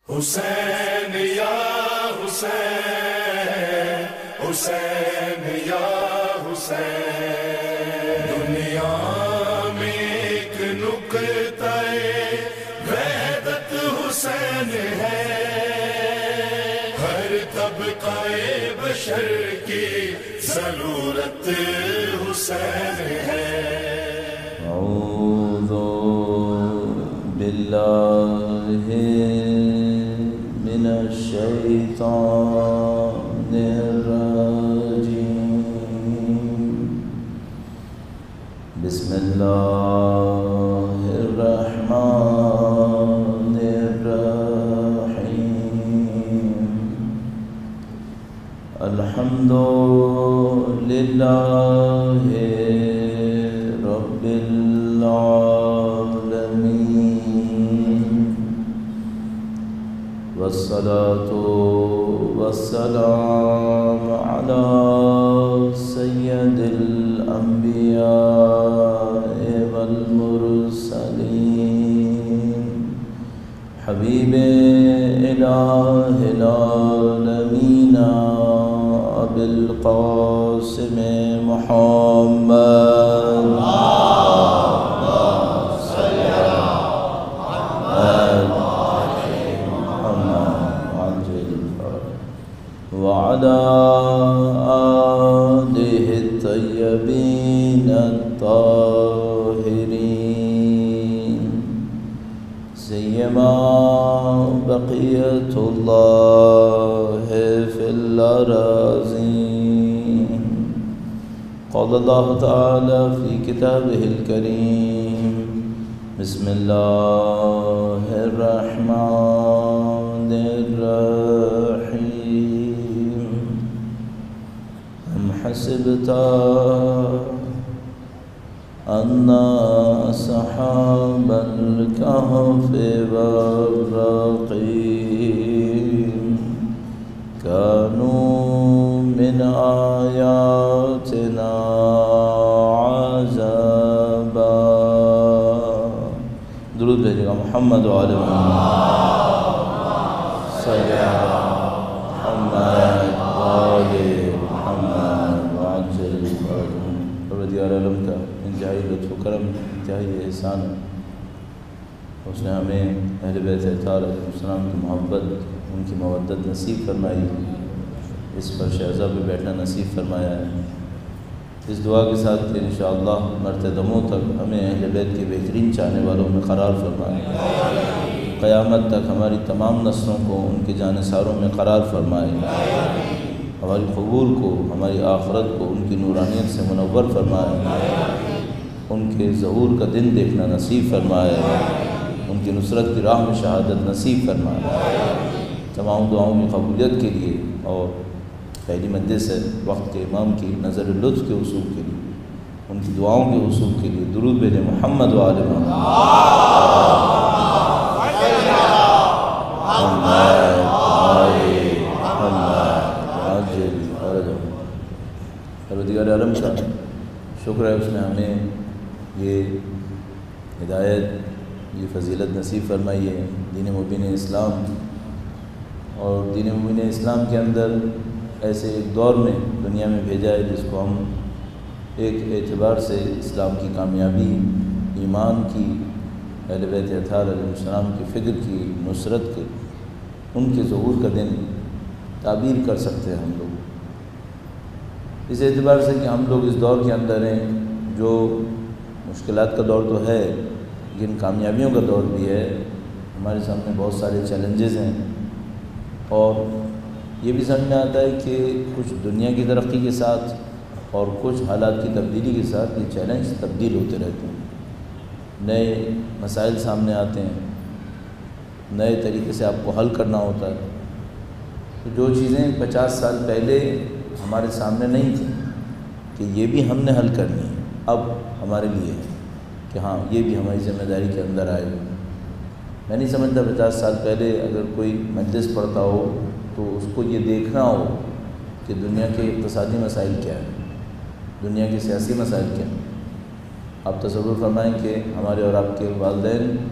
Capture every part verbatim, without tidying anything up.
حسین یا حسین، حسین یا حسین، دنیا میں ایک نقطہ وحدت حسین ہے، ہر طبقہ بشر کی ضرورت حسین ہے۔ اعوذ باللہ من الشیطان الرجیم، بسم اللہ الرحمن الرحیم، الحمد للہ رب العالمین، والصلاة والسلام على سید الانبیاء والمرسلین، حبیب الہ العالمین ابی القاسم محمد، وعلى آله الطيبين الطاهرين، سيما بقية الله في الأراضين۔ قال الله تعالى في كتابه الكريم، بسم الله الرحمن الرحيم، أم حسبت أن أصحاب الكهف والرقيم كانوا من آياتنا عجبا۔ درود بھیجے گا محمد وعلی محمد، صلی علی محمد وعلی محمد وعجل فرجهم۔ پروردگار عالم کا انتہائی لطف و کرم، انتہائی احسان ہے، اس نے ہمیں اہل بیت اطہار علیہ السلام کی محبت، ان کی مودت نصیب فرمائی، اس پر شہزہ پہ بیٹھنا نصیب فرمایا ہے۔ اس دعا کے ساتھ کہ انشاءاللہ مرتے دموں تک ہمیں اہل بیت کے بہترین چاہنے والوں میں قرار فرمائے، قیامت تک ہماری تمام نسلوں کو ان کے جانثاروں میں قرار فرمائے، ہماری قبور کو، ہماری آخرت کو ان کی نورانیت سے منور فرمائے، ان کے ظہور کا دن دیکھنا نصیب فرمائے، ان کی نصرت کی راہ میں شہادت نصیب فرمائے۔ تمام دعاؤں کی قبولیت کے لیے اور پہلی مجلس ہے وقت کے امام کی نظر لطف کے حصول کے لیے، ان کی دعاؤں کے حصول کے لیے درود بھیجیں محمد وعلی محمد، پروردگار عالم کا شکر ہے، اس نے ہمیں یہ ہدایت، یہ فضیلت نصیب فرمائی ہے، دین مبین اسلام، اور دین مبین اسلام کے اندر ایسے ایک دور میں دنیا میں بھیجا ہے جس کو ہم ایک اعتبار سے اسلام کی کامیابی، ایمان کی، اہل بیت اطہار علیہ السلام کی فکر کی، نصرت کے، ان کے ظہور کا دن تعبیر کر سکتے ہیں ہم لوگ، اس اعتبار سے کہ ہم لوگ اس دور کے اندر ہیں جو مشکلات کا دور تو ہے لیکن کامیابیوں کا دور بھی ہے۔ ہمارے سامنے بہت سارے چیلنجز ہیں، اور یہ بھی سمجھ میں آتا ہے کہ کچھ دنیا کی ترقی کے ساتھ اور کچھ حالات کی تبدیلی کے ساتھ یہ چیلنج تبدیل ہوتے رہتے ہیں، نئے مسائل سامنے آتے ہیں، نئے طریقے سے آپ کو حل کرنا ہوتا ہے۔ تو جو چیزیں پچاس سال پہلے ہمارے سامنے نہیں تھیں کہ یہ بھی ہم نے حل کرنی ہے، اب ہمارے لیے ہے کہ ہاں یہ بھی ہماری ذمہ داری کے اندر آئے۔ میں نہیں سمجھتا پچاس سال پہلے اگر کوئی مجلس پڑھتا ہو تو اس کو یہ دیکھنا ہو کہ دنیا کے اقتصادی مسائل کیا ہیں، دنیا کے سیاسی مسائل کیا ہیں۔ آپ تصور فرمائیں کہ ہمارے اور آپ کے والدین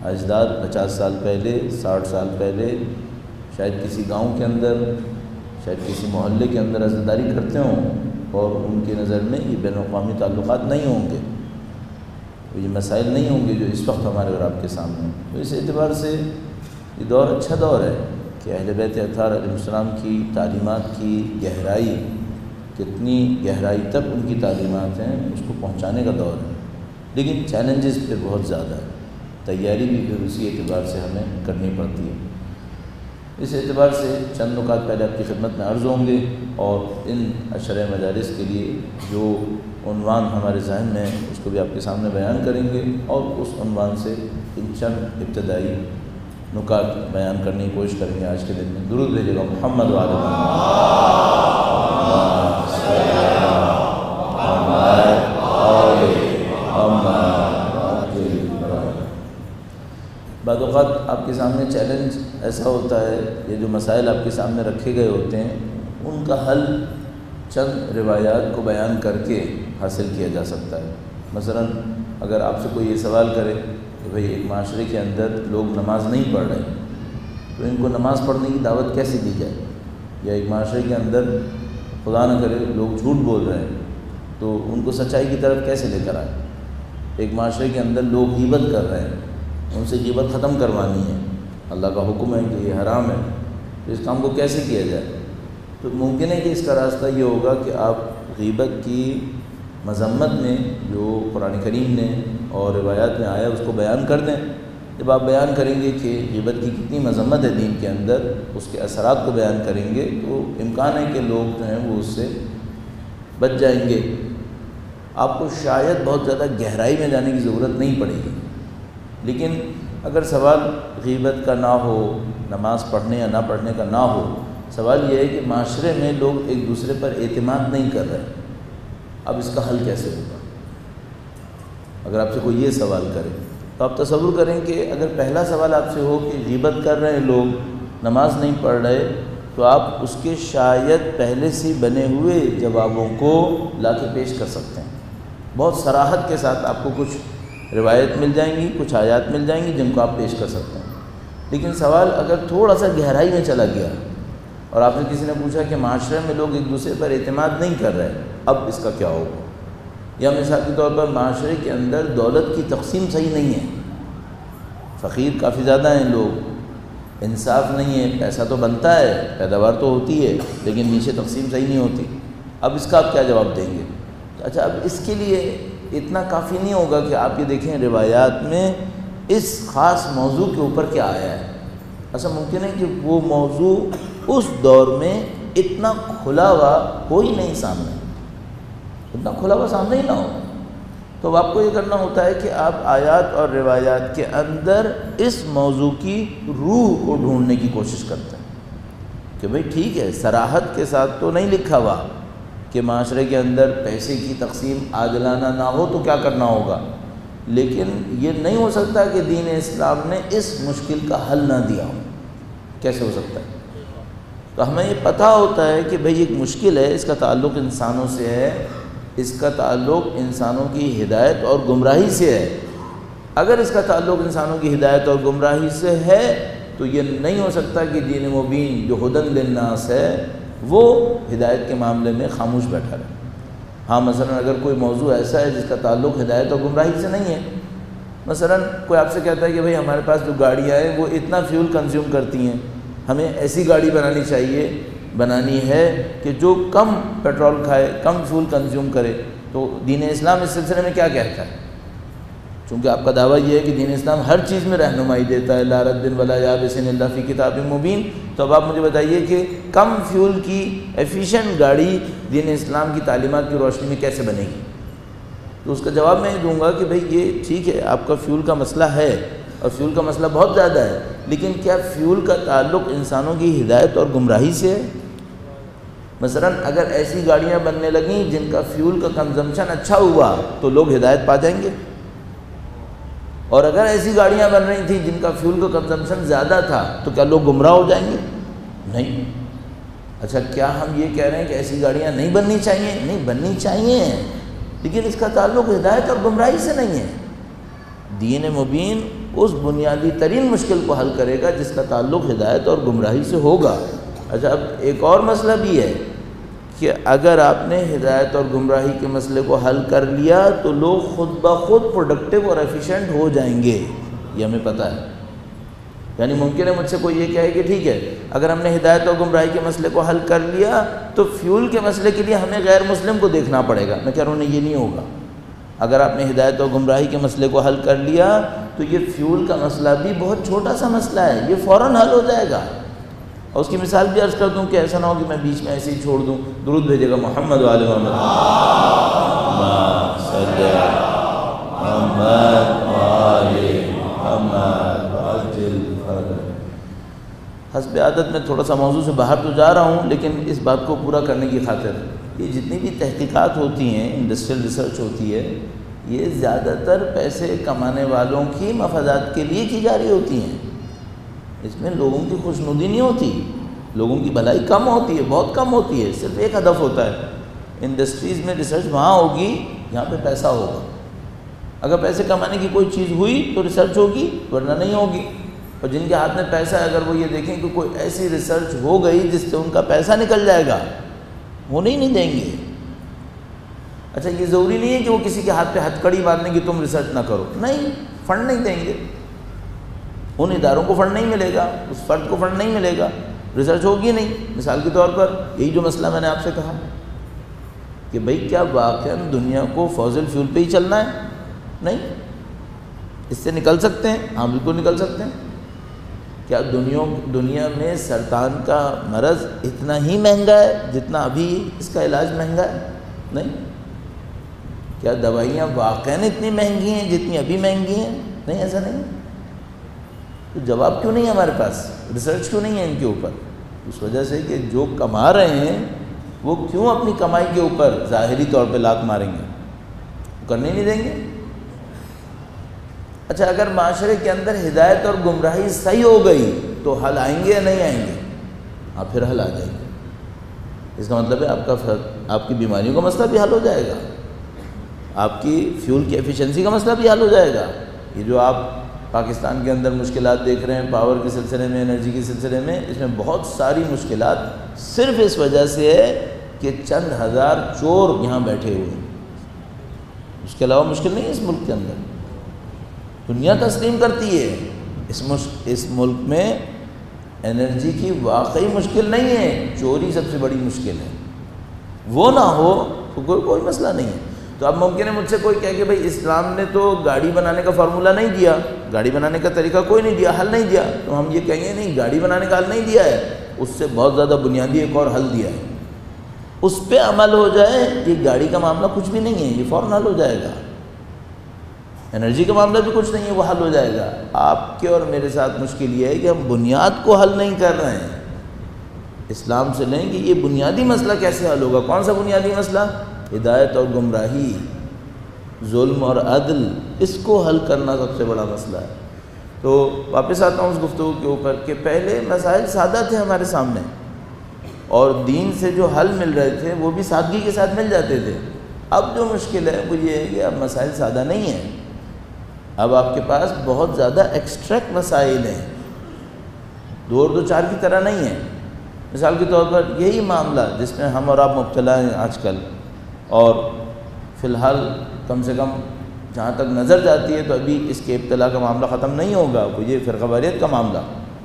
اجداد پچاس سال پہلے، ساٹھ سال پہلے شاید کسی گاؤں کے اندر، شاید کسی محلے کے اندر عزاداری کرتے ہوں اور ان کی نظر میں یہ بین الاقوامی تعلقات نہیں ہوں گے، یہ مسائل نہیں ہوں گے جو اس وقت ہمارے اور آپ کے سامنے ہیں۔ تو اس اعتبار سے یہ دور اچھا دور ہے کہ اہل بیت اطہار علیہ السلام کی تعلیمات کی گہرائی، کتنی گہرائی تک ان کی تعلیمات ہیں، اس کو پہنچانے کا دور ہے، لیکن چیلنجز پھر بہت زیادہ ہے، تیاری بھی پھر اسی اعتبار سے ہمیں کرنی پڑتی ہے۔ اس اعتبار سے چند نکات پہلے آپ کی خدمت میں عرض ہوں گے، اور ان عشرہ مجالس کے لیے جو عنوان ہمارے ذہن میں ہے اس کو بھی آپ کے سامنے بیان کریں گے، اور اس عنوان سے ان چند ابتدائی نکات بیان کرنے کی کوشش کریں گے۔ آج کے دن میں درود بھیجے گا محمد و آل محمد۔ بعض اوقات آپ کے سامنے چیلنج ایسا ہوتا ہے، یہ جو مسائل آپ کے سامنے رکھے گئے ہوتے ہیں ان کا حل چند روایات کو بیان کر کے حاصل کیا جا سکتا ہے۔ مثلا اگر آپ سے کوئی یہ سوال کرے کہ بھئی ایک معاشرے کے اندر لوگ نماز نہیں پڑھ رہے تو ان کو نماز پڑھنے کی دعوت کیسے دی جائے، یا ایک معاشرے کے اندر خدا نہ کرے لوگ جھوٹ بول رہے ہیں تو ان کو سچائی کی طرف کیسے لے کر آئے، ایک معاشرے کے اندر لوگ غیبت کر رہے ہیں ان سے غیبت ختم کروانی ہے، اللہ کا حکم ہے کہ یہ حرام ہے، تو اس کام کو کیسے کیا جائے؟ تو ممکن ہے کہ اس کا راستہ یہ ہوگا کہ آپ غیبت کی مذمت میں جو قرآن کریم نے اور روایات میں آیا اس کو بیان کر دیں۔ جب آپ بیان کریں گے کہ غیبت کی کتنی مذمت ہے دین کے اندر، اس کے اثرات کو بیان کریں گے تو امکان ہے کہ لوگ جو ہیں وہ اس سے بچ جائیں گے۔ آپ کو شاید بہت زیادہ گہرائی میں جانے کی ضرورت نہیں پڑے گی، لیکن اگر سوال غیبت کا نہ ہو، نماز پڑھنے یا نہ پڑھنے کا نہ ہو، سوال یہ ہے کہ معاشرے میں لوگ ایک دوسرے پر اعتماد نہیں کر رہے، اب اس کا حل کیسے ہوگا؟ اگر آپ سے کوئی یہ سوال کرے تو آپ تصور کریں کہ اگر پہلا سوال آپ سے ہو کہ غیبت کر رہے ہیں لوگ، نماز نہیں پڑھ رہے، تو آپ اس کے شاید پہلے سے بنے ہوئے جوابوں کو لا کے پیش کر سکتے ہیں۔ بہت صراحت کے ساتھ آپ کو کچھ روایت مل جائیں گی، کچھ آیات مل جائیں گی جن کو آپ پیش کر سکتے ہیں۔ لیکن سوال اگر تھوڑا سا گہرائی میں چلا گیا اور آپ سے کسی نے پوچھا کہ معاشرے میں لوگ ایک دوسرے پر اعتماد نہیں کر رہے، اب اس کا کیا ہوگا؟ یا مثال کے طور پر معاشرے کے اندر دولت کی تقسیم صحیح نہیں ہے، فقیر کافی زیادہ ہیں لوگ، انصاف نہیں ہے، پیسہ تو بنتا ہے، پیداوار تو ہوتی ہے لیکن نیچے تقسیم صحیح نہیں ہوتی، اب اس کا آپ کیا جواب دیں گے؟ اچھا، اب اس کے لیے اتنا کافی نہیں ہوگا کہ آپ یہ دیکھیں روایات میں اس خاص موضوع کے اوپر کیا آیا ہے۔ ایسا ممکن ہے کہ وہ موضوع اس دور میں اتنا کھلا ہوا ہو ہی نہیں سامنے، اتنا کھلا ہوا سامنے ہی نہ ہو، تو آپ کو یہ کرنا ہوتا ہے کہ آپ آیات اور روایات کے اندر اس موضوع کی روح کو ڈھونڈنے کی کوشش کرتے ہیں کہ بھئی ٹھیک ہے، صراحت کے ساتھ تو نہیں لکھا ہوا کہ معاشرے کے اندر پیسے کی تقسیم عادلانہ نہ ہو تو کیا کرنا ہوگا، لیکن یہ نہیں ہو سکتا کہ دین اسلام نے اس مشکل کا حل نہ دیا ہو۔ کیسے ہو سکتا ہے؟ تو ہمیں یہ پتہ ہوتا ہے کہ بھئی ایک مشکل ہے، اس کا تعلق انسانوں سے ہے، اس کا تعلق انسانوں کی ہدایت اور گمراہی سے ہے۔ اگر اس کا تعلق انسانوں کی ہدایت اور گمراہی سے ہے تو یہ نہیں ہو سکتا کہ دین مبین جو ہدی للناس ہے وہ ہدایت کے معاملے میں خاموش بیٹھا رہے۔ ہاں مثلا اگر کوئی موضوع ایسا ہے جس کا تعلق ہدایت اور گمراہی سے نہیں ہے، مثلا کوئی آپ سے کہتا ہے کہ بھئی ہمارے پاس جو گاڑیاں ہیں وہ اتنا فیول کنزیوم کرتی ہیں، ہمیں ایسی گاڑی بنانی چاہیے، بنانی ہے کہ جو کم پیٹرول کھائے، کم فیول کنزیوم کرے، تو دین اسلام اس سلسلے میں کیا کہتا ہے؟ چونکہ آپ کا دعویٰ یہ ہے کہ دین اسلام ہر چیز میں رہنمائی دیتا ہے، لا رد ولا یابس الا فی کتاب مبین، تو اب آپ مجھے بتائیے کہ کم فیول کی ایفیشینٹ گاڑی دین اسلام کی تعلیمات کی روشنی میں کیسے بنے گی؟ تو اس کا جواب میں یہ دوں گا کہ بھئی یہ ٹھیک ہے، آپ کا فیول کا مسئلہ ہے اور فیول کا مسئلہ بہت زیادہ ہے، لیکن کیا فیول کا تعلق انسانوں کی ہدایت اور گمراہی سے ہے؟ مثلا اگر ایسی گاڑیاں بننے لگیں جن کا فیول کا کنزمپشن اچھا ہوا تو لوگ ہدایت پا جائیں گے، اور اگر ایسی گاڑیاں بن رہی تھیں جن کا فیول کا کنزمپشن زیادہ تھا تو کیا لوگ گمراہ ہو جائیں گے؟ نہیں۔ اچھا، کیا ہم یہ کہہ رہے ہیں کہ ایسی گاڑیاں نہیں بننی چاہیے؟ نہیں، بننی چاہیے، لیکن اس کا تعلق ہدایت اور گمراہی سے نہیں ہے۔ دین مبین اس بنیادی ترین مشکل کو حل کرے گا جس کا تعلق ہدایت اور گمراہی سے ہوگا۔ اچھا، اب ایک اور مسئلہ بھی ہے کہ اگر آپ نے ہدایت اور گمراہی کے مسئلے کو حل کر لیا تو لوگ خود بخود پروڈکٹیو اور ایفیشینٹ ہو جائیں گے، یہ ہمیں پتہ ہے۔ یعنی ممکن ہے مجھ سے کوئی یہ کہے کہ ٹھیک ہے، اگر ہم نے ہدایت اور گمراہی کے مسئلے کو حل کر لیا تو فیول کے مسئلے کے لیے ہمیں غیر مسلم کو دیکھنا پڑے گا۔ میں کہہ رہا ہوں نہیں، یہ نہیں ہوگا۔ اگر آپ نے ہدایت اور گمراہی کے مسئلے کو حل کر لیا تو یہ فیول کا مسئلہ بھی بہت چھوٹا سا مسئلہ ہے، یہ فوراً حل ہو جائے گا۔ اور اس کی مثال بھی عرض کر دوں کہ ایسا نہ ہو کہ میں بیچ میں ایسے ہی چھوڑ دوں۔ درود بھیجے گا محمد و آل محمد، اللہم صلی علی محمد و آل محمد وعجل فرجہ۔ حسب عادت میں تھوڑا سا موضوع سے باہر تو جا رہا ہوں، لیکن اس بات کو پورا کرنے کی خاطر یہ جتنی بھی تحقیقات ہوتی ہیں، انڈسٹریل ریسرچ ہوتی ہے، یہ زیادہ تر پیسے کمانے والوں کی مفادات کے لیے کی جا رہی ہوتی ہیں۔ اس میں لوگوں کی خوشنودی نہیں ہوتی، لوگوں کی بھلائی کم ہوتی ہے، بہت کم ہوتی ہے۔ صرف ایک ہدف ہوتا ہے، انڈسٹریز میں ریسرچ وہاں ہوگی جہاں پہ پیسہ ہوگا۔ اگر پیسے کمانے کی کوئی چیز ہوئی تو ریسرچ ہوگی، ورنہ نہیں ہوگی۔ اور جن کے ہاتھ میں پیسہ ہے، اگر وہ یہ دیکھیں کہ کوئی ایسی ریسرچ ہو گئی جس سے ان کا پیسہ نکل جائے گا، وہ نہیں نہیں دیں گے۔ اچھا، یہ ضروری نہیں ہے کہ وہ کسی کے ہاتھ پہ ہتھ کڑی باندھیں کہ تم ریسرچ نہ کرو، نہیں، فنڈ نہیں دیں گے۔ ان اداروں کو فنڈ نہیں ملے گا، اس فرد کو فنڈ نہیں ملے گا، ریسرچ ہوگی نہیں۔ مثال کے طور پر یہی جو مسئلہ میں نے آپ سے کہا کہ بھئی کیا واقعاً دنیا کو فوسل فیول پہ ہی چلنا ہے؟ نہیں، اس سے نکل سکتے ہیں، ہاں بالکل نکل سکتے ہیں۔ کیا دنیا دنیا میں سرطان کا مرض اتنا ہی مہنگا ہے جتنا ابھی اس کا علاج مہنگا ہے؟ نہیں۔ کیا دوائیاں واقعاً اتنی مہنگی ہیں جتنی ابھی مہنگی ہیں؟ نہیں، ایسا نہیں۔ تو جواب کیوں نہیں ہے ہمارے پاس؟ ریسرچ کیوں نہیں ہے ان کے اوپر؟ اس وجہ سے کہ جو کما رہے ہیں وہ کیوں اپنی کمائی کے اوپر ظاہری طور پہ لات ماریں گے؟ وہ کرنے نہیں دیں گے۔ اچھا، اگر معاشرے کے اندر ہدایت اور گمراہی صحیح ہو گئی تو حل آئیں گے یا نہیں آئیں گے؟ ہاں، پھر حل آ جائیں گے۔ اس کا مطلب ہے آپ کا آپ کی بیماریوں کا مسئلہ بھی حل ہو جائے گا، آپ کی فیول کی ایفیشنسی کا مسئلہ بھی حل ہو جائے گا۔ یہ جو آپ پاکستان کے اندر مشکلات دیکھ رہے ہیں پاور کے سلسلے میں، انرجی کے سلسلے میں، اس میں بہت ساری مشکلات صرف اس وجہ سے ہے کہ چند ہزار چور یہاں بیٹھے ہوئے ہیں۔ اس کے علاوہ مشکل نہیں ہے اس ملک کے اندر۔ دنیا تسلیم کرتی ہے اس اس ملک میں انرجی کی واقعی مشکل نہیں ہے، چوری سب سے بڑی مشکل ہے۔ وہ نہ ہو تو کوئی کوئی مسئلہ نہیں ہے۔ تو اب ممکن ہے مجھ سے کوئی کہے کہ بھائی اسلام نے تو گاڑی بنانے کا فارمولہ نہیں دیا، گاڑی بنانے کا طریقہ کوئی نہیں دیا، حل نہیں دیا۔ تو ہم یہ کہیں گے نہیں، گاڑی بنانے کا حل نہیں دیا ہے، اس سے بہت زیادہ بنیادی ایک اور حل دیا ہے، اس پہ عمل ہو جائے۔ یہ گاڑی کا معاملہ کچھ بھی نہیں ہے، یہ فوراً حل ہو جائے گا۔ انرجی کا معاملہ بھی کچھ نہیں ہے، وہ حل ہو جائے گا۔ آپ کے اور میرے ساتھ مشکل یہ ہے کہ ہم بنیاد کو حل نہیں کر رہے ہیں۔ اسلام سے لیں کہ یہ بنیادی مسئلہ کیسے حل ہوگا؟ کون سا بنیادی مسئلہ؟ ہدایت اور گمراہی، ظلم اور عدل، اس کو حل کرنا سب سے بڑا مسئلہ ہے۔ تو واپس آتا ہوں اس گفتگو کے اوپر کہ پہلے مسائل سادہ تھے ہمارے سامنے، اور دین سے جو حل مل رہے تھے وہ بھی سادگی کے ساتھ مل جاتے تھے۔ اب جو مشکل ہے وہ یہ ہے کہ اب مسائل سادہ نہیں ہیں، اب آپ کے پاس بہت زیادہ ایکسٹریکٹ مسائل ہیں، دو اور دو چار کی طرح نہیں ہیں۔ مثال کے طور پر یہی معاملہ جس میں ہم اور آپ مبتلا ہیں آج کل، اور فی الحال کم سے کم جہاں تک نظر جاتی ہے تو ابھی اس کے ابتلا کا معاملہ ختم نہیں ہوگا، وہ یہ فرقہ واریت کا معاملہ۔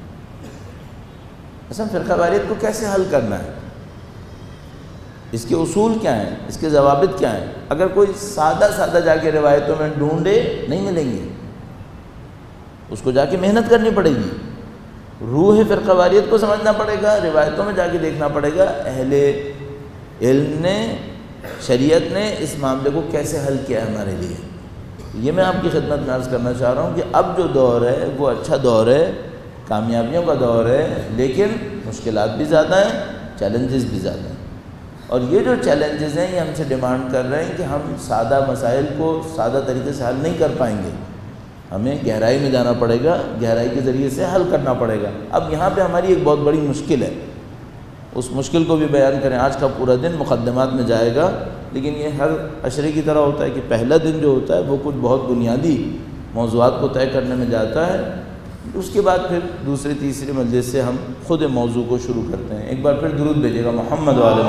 اصل فرقہ واریت کو کیسے حل کرنا ہے، اس کے اصول کیا ہیں، اس کے ضوابط کیا ہیں؟ اگر کوئی سادہ سادہ جا کے روایتوں میں ڈھونڈے نہیں ملیں گے، اس کو جا کے محنت کرنی پڑے گی، روح فرقہ واریت کو سمجھنا پڑے گا، روایتوں میں جا کے دیکھنا پڑے گا اہل علم نے، شریعت نے اس معاملے کو کیسے حل کیا ہے ہمارے لیے۔ یہ میں آپ کی خدمت میں عرض کرنا چاہ رہا ہوں کہ اب جو دور ہے وہ اچھا دور ہے، کامیابیوں کا دور ہے، لیکن مشکلات بھی زیادہ ہیں، چیلنجز بھی زیادہ ہیں۔ اور یہ جو چیلنجز ہیں یہ ہم سے ڈیمانڈ کر رہے ہیں کہ ہم سادہ مسائل کو سادہ طریقے سے حل نہیں کر پائیں گے، ہمیں گہرائی میں جانا پڑے گا، گہرائی کے ذریعے سے حل کرنا پڑے گا۔ اب یہاں پہ ہماری ایک بہت بڑی مشکل ہے، اس مشکل کو بھی بیان کریں۔ آج کا پورا دن مقدمات میں جائے گا، لیکن یہ ہر عشرے کی طرح ہوتا ہے کہ پہلا دن جو ہوتا ہے وہ کچھ بہت بنیادی موضوعات کو طے کرنے میں جاتا ہے، اس کے بعد پھر دوسری تیسری مجلس سے ہم خود موضوع کو شروع کرتے ہیں۔ ایک بار پھر درود بھیجیے گا محمد والے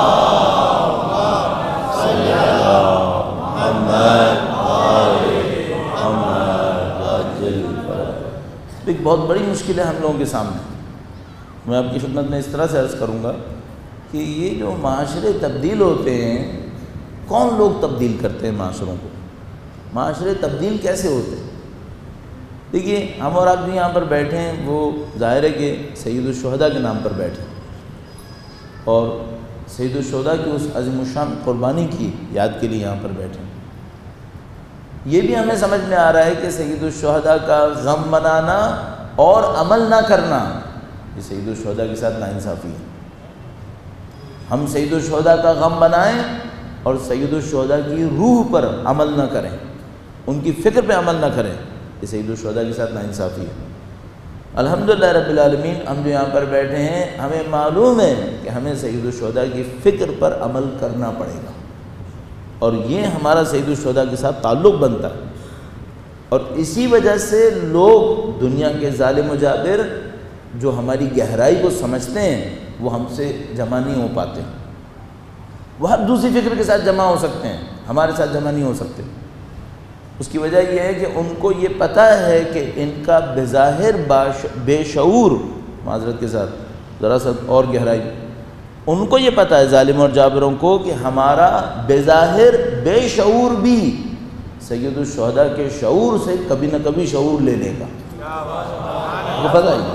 محمد۔ ایک بہت بڑی مشکل ہے ہم لوگوں کے سامنے، میں آپ کی خدمت میں اس طرح سے عرض کروں گا کہ یہ جو معاشرے تبدیل ہوتے ہیں، کون لوگ تبدیل کرتے ہیں معاشروں کو؟ معاشرے تبدیل کیسے ہوتے ہیں؟ دیکھیے ہم اور آپ جو یہاں پر بیٹھے ہیں وہ ظاہر ہے کہ سید الشہداء کے نام پر بیٹھے ہیں اور سید الشہداء کی اس عظیم الشان قربانی کی یاد کے لیے یہاں پر بیٹھے ہیں۔ یہ بھی ہمیں سمجھ میں آ رہا ہے کہ سید الشہداء کا غم منانا اور عمل نہ کرنا یہ سید الشہداء کے ساتھ ناانصافی ہے۔ ہم سید الشہداء کا غم منائیں اور سید الشہداء کی روح پر عمل نہ کریں، ان کی فکر پہ عمل نہ کریں، یہ سید الشہداء کے ساتھ ناانصافی ہے۔ الحمدللہ رب العالمین ہم جو یہاں پر بیٹھے ہیں ہمیں معلوم ہے کہ ہمیں سید الشہداء کی فکر پر عمل کرنا پڑے گا اور یہ ہمارا سید الشہداء کے ساتھ تعلق بنتا ہے، اور اسی وجہ سے لوگ دنیا کے ظالم و جابر جو ہماری گہرائی کو سمجھتے ہیں وہ ہم سے جمع نہیں ہو پاتے، وہ ہر دوسری فکر کے ساتھ جمع ہو سکتے ہیں، ہمارے ساتھ جمع نہیں ہو سکتے۔ اس کی وجہ یہ ہے کہ ان کو یہ پتہ ہے کہ ان کا بظاہر بے شعور، معذرت کے ساتھ ذرا سا اور گہرائی، ان کو یہ پتہ ہے ظالم اور جابروں کو کہ ہمارا بظاہر بے شعور بھی سید الشہداء کے شعور سے کبھی نہ کبھی شعور لے لے گا، وہ پتہ ہی۔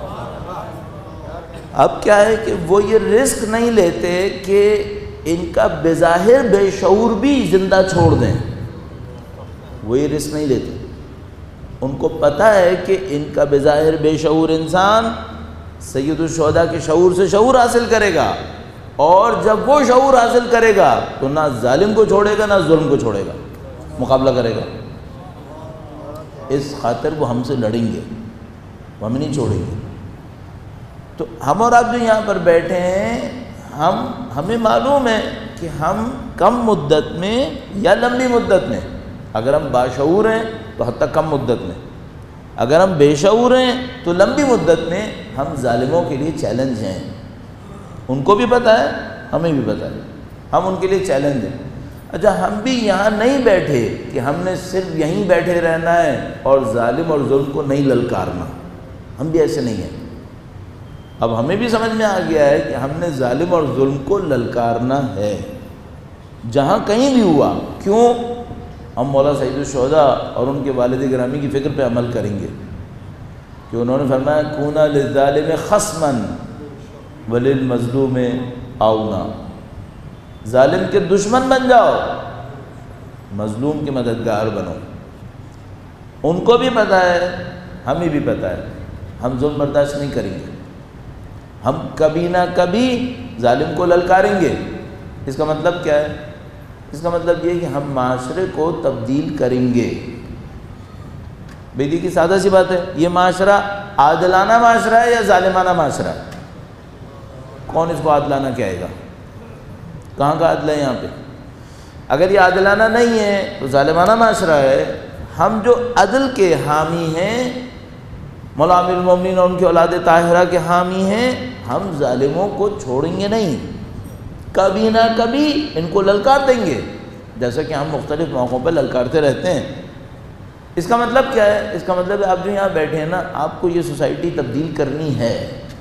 اب کیا ہے کہ وہ یہ رسک نہیں لیتے کہ ان کا بظاہر بے شعور بھی زندہ چھوڑ دیں، وہ یہ رسک نہیں لیتے۔ ان کو پتہ ہے کہ ان کا بظاہر بے شعور انسان سید الشہداء کے شعور سے شعور حاصل کرے گا، اور جب وہ شعور حاصل کرے گا تو نہ ظالم کو چھوڑے گا نہ ظلم کو چھوڑے گا، مقابلہ کرے گا۔ اس خاطر وہ ہم سے لڑیں گے، وہ ہمیں نہیں چھوڑیں گے۔ تو ہم اور آپ جو یہاں پر بیٹھے ہیں، ہم ہمیں معلوم ہے کہ ہم کم مدت میں یا لمبی مدت میں، اگر ہم باشعور ہیں تو حتی کم مدت میں، اگر ہم بے شعور ہیں تو لمبی مدت میں ہم ظالموں کے لیے چیلنج ہیں۔ ان کو بھی پتہ ہے، ہمیں بھی پتہ ہے، ہم ان کے لیے چیلنج ہیں۔ اچھا ہم بھی یہاں نہیں بیٹھے کہ ہم نے صرف یہیں بیٹھے رہنا ہے اور ظالم اور ظلم کو نہیں للکارنا، ہم بھی ایسے نہیں ہیں۔ اب ہمیں بھی سمجھ میں آ گیا ہے کہ ہم نے ظالم اور ظلم کو للکارنا ہے جہاں کہیں بھی ہوا۔ کیوں؟ ہم مولا سید الشہداء اور ان کے والد گرامی کی فکر پہ عمل کریں گے کہ انہوں نے فرمایا کونا للظالم خصما وللمظلوم عونا، ظالم کے دشمن بن جاؤ، مظلوم کے مددگار بنو۔ ان کو بھی پتہ ہے، ہمیں بھی پتہ ہے، ہم ظلم برداشت نہیں کریں گے، ہم کبھی نہ کبھی ظالم کو للکاریں گے۔ اس کا مطلب کیا ہے؟ اس کا مطلب یہ کہ ہم معاشرے کو تبدیل کریں گے۔ بھئی دیکھیے سادہ سی بات ہے، یہ معاشرہ عادلانہ معاشرہ ہے یا ظالمانہ معاشرہ ہے؟ کون اس کو عادلانہ کہے گا؟ کہاں کا عدل ہے یہاں پہ؟ اگر یہ عادلانہ نہیں ہے تو ظالمانہ معاشرہ ہے۔ ہم جو عدل کے حامی ہیں، مولا امیر المومنین اور ان کی اولاد طاہرہ کے حامی ہیں، ہم ظالموں کو چھوڑیں گے نہیں، کبھی نہ کبھی ان کو للکار دیں گے، جیسا کہ ہم مختلف موقعوں پہ للکارتے رہتے ہیں۔ اس کا مطلب کیا ہے؟ اس کا مطلب ہے آپ جو یہاں بیٹھے ہیں نا، آپ کو یہ سوسائٹی تبدیل کرنی ہے۔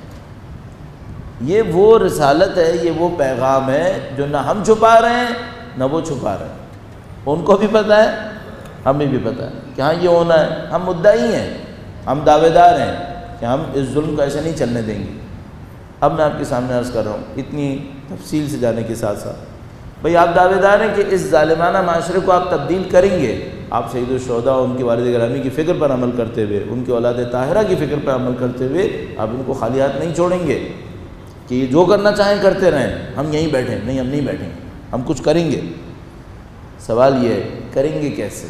یہ وہ رسالت ہے، یہ وہ پیغام ہے جو نہ ہم چھپا رہے ہیں نہ وہ چھپا رہے ہیں۔ ان کو بھی پتہ ہے، ہمیں بھی پتہ ہے کہ ہاں یہ ہونا ہے۔ ہم مدعی ہیں، ہم دعوے دار ہیں کہ ہم اس ظلم کو ایسے نہیں چلنے دیں گے۔ اب میں آپ کے سامنے عرض کر رہا ہوں اتنی تفصیل سے جانے کے ساتھ ساتھ، بھئی آپ دعوے دار ہیں کہ اس ظالمانہ معاشرے کو آپ تبدیل کریں گے۔ آپ سید الشہداء اور ان کے والد گرامی کی فکر پر عمل کرتے ہوئے، ان کے اولاد طاہرہ کی فکر پر عمل کرتے ہوئے آپ ان کو خالی ہاتھ نہیں چھوڑیں گے کہ یہ جو کرنا چاہیں کرتے رہیں، ہم یہیں بیٹھیں۔ نہیں، ہم نہیں بیٹھیں، ہم کچھ کریں گے۔ سوال یہ ہے کریں گے کیسے؟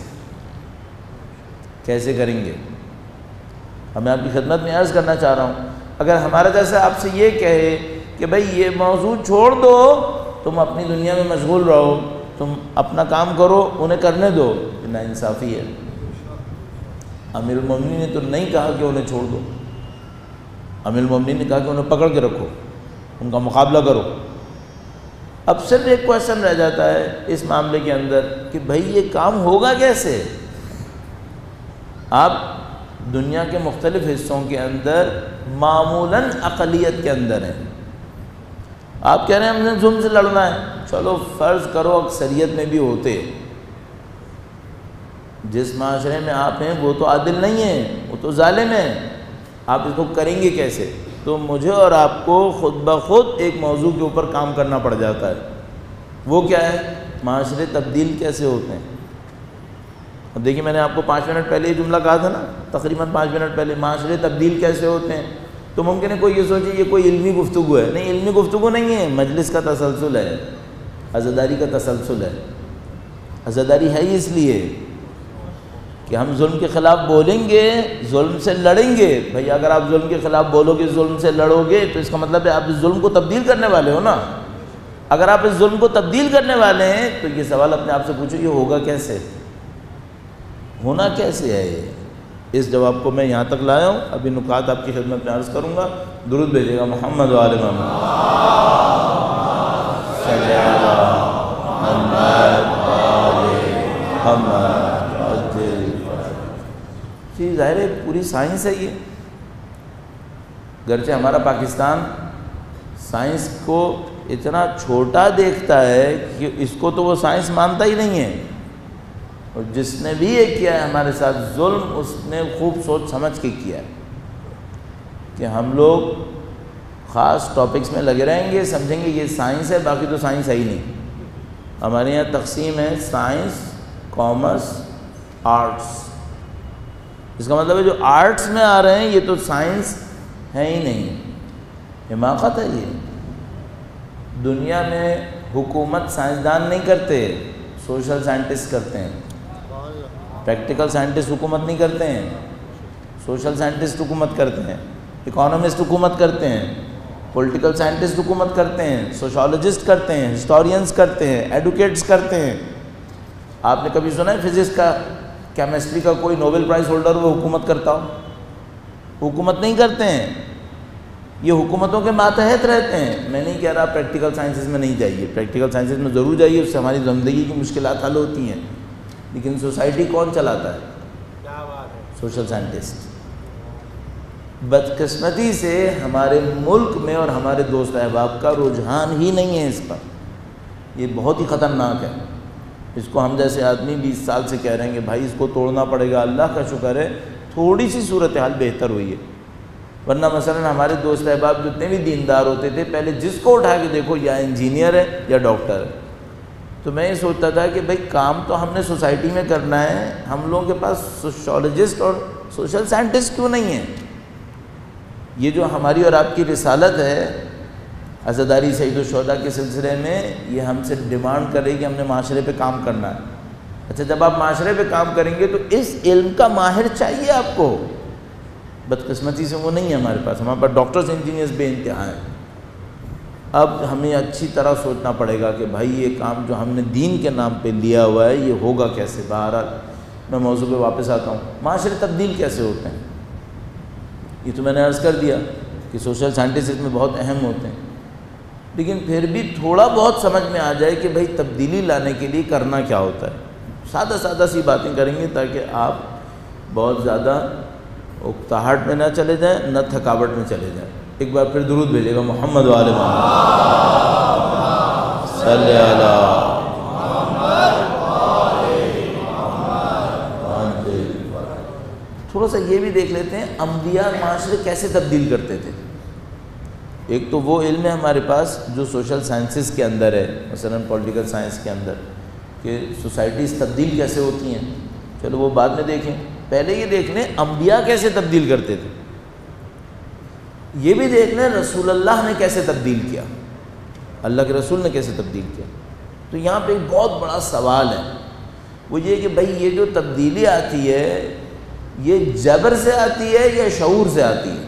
کیسے کریں گے؟ اب میں آپ کی خدمت میں عرض کرنا چاہ رہا ہوں، اگر ہمارا جیسا آپ سے یہ کہے کہ بھئی یہ موضوع چھوڑ دو، تم اپنی دنیا میں مشغول رہو، تم اپنا کام کرو، انہیں کرنے دو، نا انصافی ہے۔ امیر المومنین نے تو نہیں کہا کہ انہیں چھوڑ دو، امیر المومنین نے کہا کہ انہیں پکڑ کے رکھو، ان کا مقابلہ کرو۔ اب صرف ایک کوشچن رہ جاتا ہے اس معاملے کے اندر کہ بھائی یہ کام ہوگا کیسے؟ آپ دنیا کے مختلف حصوں کے اندر معمولاً اقلیت کے اندر ہیں، آپ کہہ رہے ہیں ہم نے ظلم سے لڑنا ہے، چلو فرض کرو اکثریت میں بھی ہوتے، جس معاشرے میں آپ ہیں وہ تو عادل نہیں ہے، وہ تو ظالم ہے، آپ اس کو کریں گے کیسے؟ تو مجھے اور آپ کو خود بخود ایک موضوع کے اوپر کام کرنا پڑ جاتا ہے، وہ کیا ہے؟ معاشرے تبدیل کیسے ہوتے ہیں۔ اب دیکھیے میں نے آپ کو پانچ منٹ پہلے یہ جملہ کہا تھا نا، تقریباً پانچ منٹ پہلے، معاشرے تبدیل کیسے ہوتے ہیں، تو ممکن ہے کوئی یہ سوچے یہ کوئی علمی گفتگو ہے، نہیں علمی گفتگو نہیں ہے، مجلس کا تسلسل ہے، عزاداری کا تسلسل ہے۔ عزاداری ہے ہی اس لیے کہ ہم ظلم کے خلاف بولیں گے، ظلم سے لڑیں گے۔ بھئی اگر آپ ظلم کے خلاف بولو گے، ظلم سے لڑو گے، تو اس کا مطلب ہے آپ اس ظلم کو تبدیل کرنے والے ہو نا۔ اگر آپ اس ظلم کو تبدیل کرنے والے ہیں تو یہ سوال اپنے آپ سے پوچھو یہ ہوگا کیسے، ہونا کیسے ہے یہ؟ اس جواب کو میں یہاں تک لایا ہوں، ابھی نکات آپ کی خدمت میں عرض کروں گا۔ درود بھیجے گا محمد و آل محمد صلی اللہ محمد محمد۔ جی ظاہر ہے پوری سائنس ہے یہ، گرچہ ہمارا پاکستان سائنس کو اتنا چھوٹا دیکھتا ہے کہ اس کو تو وہ سائنس مانتا ہی نہیں ہے، اور جس نے بھی یہ کیا ہے ہمارے ساتھ ظلم، اس نے خوب سوچ سمجھ کے کیا ہے کہ ہم لوگ خاص ٹاپکس میں لگے رہیں گے، سمجھیں گے یہ سائنس ہے، باقی تو سائنس ہے ہی نہیں۔ ہمارے یہاں تقسیم ہے سائنس، کامرس، آرٹس۔ اس کا مطلب ہے جو آرٹس میں آ رہے ہیں یہ تو سائنس ہے ہی نہیں، حماقت ہے یہ۔ دنیا میں حکومت سائنسدان نہیں کرتے، سوشل سائنٹسٹ کرتے ہیں۔ پریکٹیکل سائنٹسٹ حکومت نہیں کرتے ہیں، سوشل سائنٹسٹ حکومت کرتے ہیں، اکانومسٹ حکومت کرتے ہیں، پولیٹیکل سائنٹسٹ حکومت کرتے ہیں، سوشالوجسٹ کرتے ہیں، ہسٹورینز کرتے ہیں، ایڈوکیٹس کرتے ہیں۔ آپ نے کبھی سنا ہے فزکس کا، کیمسٹری کا کوئی نوبل پرائز ہولڈر وہ حکومت کرتا ہو؟ حکومت نہیں کرتے ہیں، یہ حکومتوں کے ماتحت رہتے ہیں۔ میں نہیں کہہ رہا پریکٹیکل سائنسز میں نہیں جائیے، پریکٹیکل سائنسز میں ضرور جائیے، اس سے ہماری زندگی کی مشکلات حل ہوتی ہیں، لیکن سوسائٹی کون چلاتا ہے؟ Social scientist. بدقسمتی سے ہمارے ملک میں اور ہمارے دوست احباب کا رجحان ہی نہیں ہے اس پر، یہ بہت ہی خطرناک ہے۔ اس کو ہم جیسے آدمی بیس سال سے کہہ رہے ہیں کہ بھائی اس کو توڑنا پڑے گا۔ اللہ کا شکر ہے تھوڑی سی صورتحال بہتر ہوئی ہے، ورنہ مثلا ہمارے دوست احباب جتنے بھی دیندار ہوتے تھے پہلے جس کو اٹھا کے دیکھو یا انجینئر ہے یا ڈاکٹر ہے۔ تو میں یہ سوچتا تھا کہ بھائی کام تو ہم نے سوسائٹی میں کرنا ہے، ہم لوگوں کے پاس سوشالوجسٹ اور سوشل سائنٹسٹ کیوں نہیں ہیں؟ یہ جو ہماری اور آپ کی رسالت ہے عزاداری سید الشہداء کے سلسلے میں، یہ ہم سے ڈیمانڈ کر رہی کہ ہم نے معاشرے پہ کام کرنا ہے۔ اچھا جب آپ معاشرے پہ کام کریں گے تو اس علم کا ماہر چاہیے آپ کو، بدقسمتی سے وہ نہیں ہے ہمارے پاس، ہمارے پاس ڈاکٹرز انجینئرز بے انتہا ہیں۔ اب ہمیں اچھی طرح سوچنا پڑے گا کہ بھائی یہ کام جو ہم نے دین کے نام پہ لیا ہوا ہے یہ ہوگا کیسے۔ بہرحال میں موضوع پہ واپس آتا ہوں، معاشرے تبدیل کیسے ہوتے ہیں؟ یہ تو میں نے عرض کر دیا کہ سوشل سائنٹسٹ اس میں بہت اہم ہوتے ہیں، لیکن پھر بھی تھوڑا بہت سمجھ میں آ جائے کہ بھائی تبدیلی لانے کے لیے کرنا کیا ہوتا ہے۔ سادہ سادہ سی باتیں کریں گے تاکہ آپ بہت زیادہ اکتاہٹ میں نہ چلے جائیں، نہ تھکاوٹ میں چلے جائیں۔ ایک بار پھر درود بھیجے گا محمد و آل محمد صلی اللہ۔ تھوڑا سا یہ بھی دیکھ لیتے ہیں انبیاء معاشرے کیسے تبدیل کرتے تھے۔ ایک تو وہ علم ہے ہمارے پاس جو سوشل سائنسز کے اندر ہے، مثلا پولیٹیکل سائنس کے اندر، کہ سوسائٹیز تبدیل کیسے ہوتی ہیں، چلو وہ بعد میں دیکھیں، پہلے یہ دیکھ لیں انبیاء کیسے تبدیل کرتے تھے، یہ بھی دیکھ لیں رسول اللہ نے کیسے تبدیل کیا، اللہ کے رسول نے کیسے تبدیل کیا۔ تو یہاں پہ ایک بہت بڑا سوال ہے، وہ یہ کہ بھائی یہ جو تبدیلی آتی ہے یہ جبر سے آتی ہے یا شعور سے آتی ہے،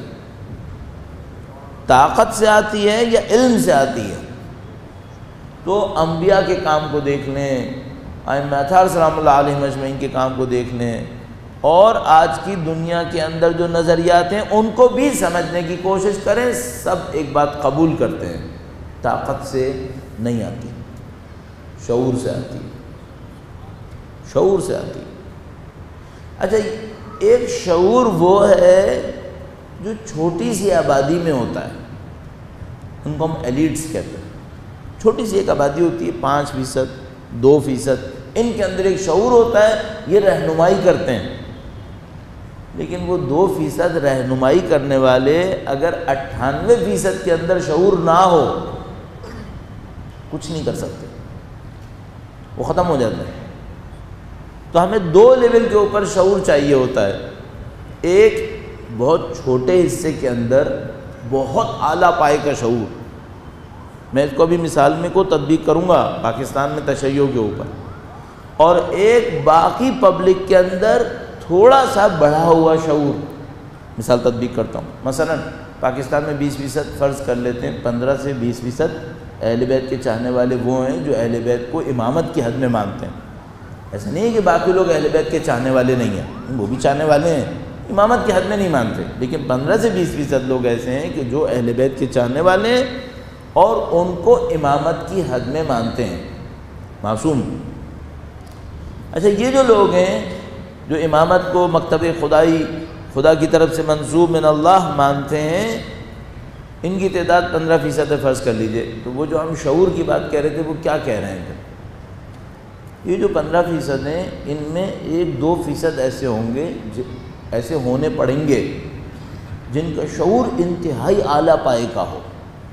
طاقت سے آتی ہے یا علم سے آتی ہے؟ تو انبیاء کے کام کو دیکھ لیں، ائمہ اطہار سلام اللہ علیہ اجمعین کے کام کو دیکھ لیں، اور آج کی دنیا کے اندر جو نظریات ہیں ان کو بھی سمجھنے کی کوشش کریں. سب ایک بات قبول کرتے ہیں، طاقت سے نہیں آتی، شعور سے آتی، شعور سے آتی. اچھا، ایک شعور وہ ہے جو چھوٹی سی آبادی میں ہوتا ہے، ان کو ہم ایلیٹس کہتے ہیں. چھوٹی سی ایک آبادی ہوتی ہے، پانچ فیصد دو فیصد، ان کے اندر ایک شعور ہوتا ہے، یہ رہنمائی کرتے ہیں. لیکن وہ دو فیصد رہنمائی کرنے والے اگر اٹھانوے فیصد کے اندر شعور نہ ہو، کچھ نہیں کر سکتے، وہ ختم ہو جاتا ہے. تو ہمیں دو لیول کے اوپر شعور چاہیے ہوتا ہے. ایک بہت چھوٹے حصے کے اندر بہت اعلیٰ پائے کا شعور. میں اس کو بھی مثال میں کو تطبیق کروں گا پاکستان میں تشیع کے اوپر. اور ایک باقی پبلک کے اندر تھوڑا سا بڑھا ہوا شعور. مثال تطبیق کرتا ہوں. مثلا پاکستان میں بیس فیصد فرض کر لیتے ہیں، پندرہ سے بیس فیصد اہل بیت کے چاہنے والے وہ ہیں جو اہل بیت کو امامت کی حد میں مانتے ہیں. ایسا نہیں ہے کہ باقی لوگ اہل بیت کے چاہنے والے نہیں ہیں، وہ بھی چاہنے والے ہیں، امامت کی حد میں نہیں مانتے. لیکن پندرہ سے بیس فیصد لوگ ایسے ہیں کہ جو اہل بیت کے چاہنے والے ہیں اور ان کو امامت کی حد میں مانتے ہیں، معصوم. اچھا، یہ جو لوگ ہیں جو امامت کو مکتب خدائی، خدا کی طرف سے منسوب من اللہ مانتے ہیں، ان کی تعداد پندرہ فیصد فرض کر لیجئے. تو وہ جو ہم شعور کی بات کہہ رہے تھے وہ کیا کہہ رہے ہیں؟ یہ جو پندرہ فیصد ہیں ان میں ایک دو فیصد ایسے ہوں گے، ایسے ہونے پڑیں گے جن کا شعور انتہائی اعلیٰ پائے کا ہو.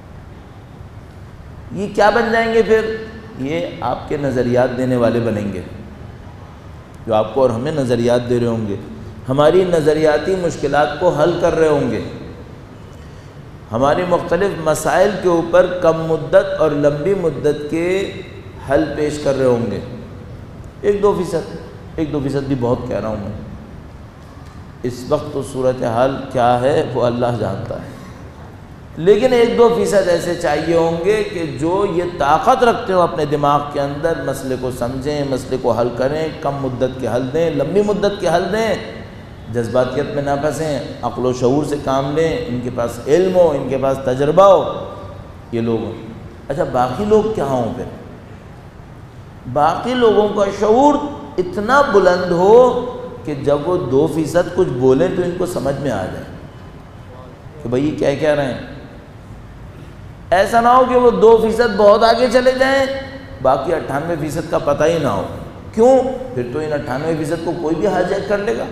یہ کیا بن جائیں گے پھر؟ یہ آپ کے نظریات دینے والے بنیں گے، جو آپ کو اور ہمیں نظریات دے رہے ہوں گے، ہماری نظریاتی مشکلات کو حل کر رہے ہوں گے، ہماری مختلف مسائل کے اوپر کم مدت اور لمبی مدت کے حل پیش کر رہے ہوں گے. ایک دو فیصد ایک دو فیصد بھی بہت کہہ رہا ہوں میں. اس وقت تو صورتحال کیا ہے وہ اللہ جانتا ہے. لیکن ایک دو فیصد ایسے چاہیے ہوں گے کہ جو یہ طاقت رکھتے ہو اپنے دماغ کے اندر، مسئلے کو سمجھیں، مسئلے کو حل کریں، کم مدت کے حل دیں، لمبی مدت کے حل دیں، جذباتیت میں نہ پھنسیں، عقل و شعور سے کام لیں، ان کے پاس علم ہو، ان کے پاس تجربہ ہو، یہ لوگ ہوں. اچھا، باقی لوگ کیا ہوں پھر؟ باقی لوگوں کا شعور اتنا بلند ہو کہ جب وہ دو فیصد کچھ بولیں تو ان کو سمجھ میں آ جائے کہ بھئی یہ کیا کہہ رہے ہیں. ایسا نہ ہو کہ وہ دو فیصد بہت آگے چلے جائیں، باقی اٹھانوے فیصد کا پتہ ہی نہ ہو. کیوں؟ پھر تو ان اٹھانوے فیصد کو کوئی بھی ہائیجیک کر لے گا.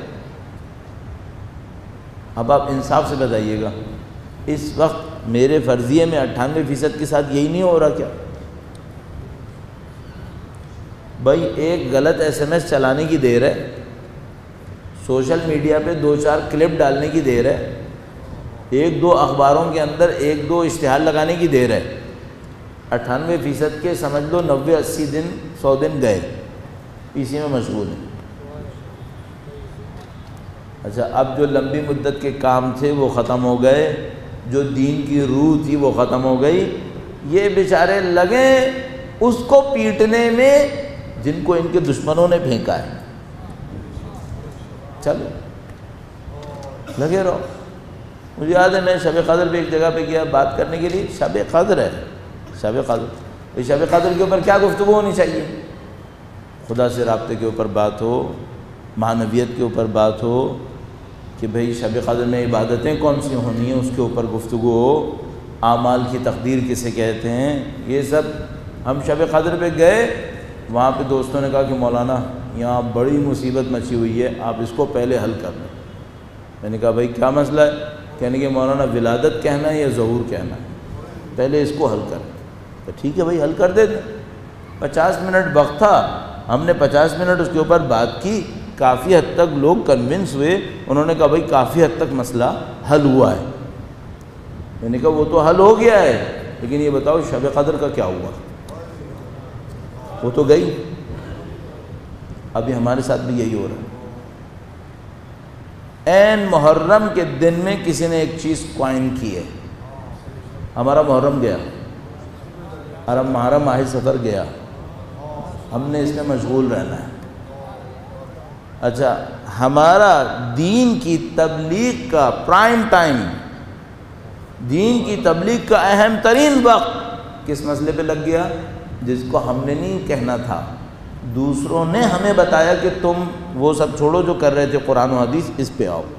اب آپ انصاف سے بتائیے گا، اس وقت میرے فرضیے میں اٹھانوے فیصد کے ساتھ یہی نہیں ہو رہا کیا؟ بھائی ایک غلط ایس ایم ایس چلانے کی دیر ہے، سوشل میڈیا پہ دو چار کلپ ڈالنے کی دیر ہے، ایک دو اخباروں کے اندر ایک دو اشتہار لگانے کی دیر ہے. اٹھانوے فیصد کے سمجھ لو نوے اسی دن سو دن گئے، اسی میں مشغول ہیں. اچھا، اب جو لمبی مدت کے کام تھے وہ ختم ہو گئے، جو دین کی روح تھی وہ ختم ہو گئی. یہ بیچارے لگے اس کو پیٹنے میں جن کو ان کے دشمنوں نے پھینکا ہے. چلو لگے رہو. مجھے یاد ہے میں شب قدر پہ ایک جگہ پہ گیا بات کرنے کے لیے. شب قدر ہے، شب قدر، شب قدر کے اوپر کیا گفتگو ہونی چاہیے؟ خدا سے رابطے کے اوپر بات ہو، معنویت کے اوپر بات ہو کہ بھئی شب قدر میں عبادتیں کون سی ہونی ہیں، اس کے اوپر گفتگو ہو. اعمال کی تقدیر کسے کہتے ہیں، یہ سب. ہم شب قدر پہ گئے، وہاں پہ دوستوں نے کہا کہ مولانا یہاں بڑی مصیبت مچی ہوئی ہے، آپ اس کو پہلے حل کر لیں. میں نے کہا بھئی کیا مسئلہ ہے؟ کہنے کہ مولانا ولادت کہنا ہے یا ظہور کہنا ہے، پہلے اس کو حل کر. تو ٹھیک ہے بھائی حل کر دیتے. پچاس منٹ وقت تھا، ہم نے پچاس منٹ اس کے اوپر بات کی. کافی حد تک لوگ کنونس ہوئے، انہوں نے کہا بھائی کافی حد تک مسئلہ حل ہوا ہے. میں نے کہا وہ تو حل ہو گیا ہے، لیکن یہ بتاؤ شب قدر کا کیا ہوا؟ وہ تو گئی. ابھی ہمارے ساتھ بھی یہی ہو رہا ہے. عین محرم کے دن میں کسی نے ایک چیز قائم کی ہے. ہمارا محرم گیا، اور ہمارا ماہ سفر گیا، ہم نے اس میں مشغول رہنا ہے. اچھا، ہمارا دین کی تبلیغ کا پرائم ٹائم، دین کی تبلیغ کا اہم ترین وقت کس مسئلے پہ لگ گیا؟ جس کو ہم نے نہیں کہنا تھا، دوسروں نے ہمیں بتایا کہ تم وہ سب چھوڑو جو کر رہے تھے قرآن و حدیث، اس پہ آؤ۔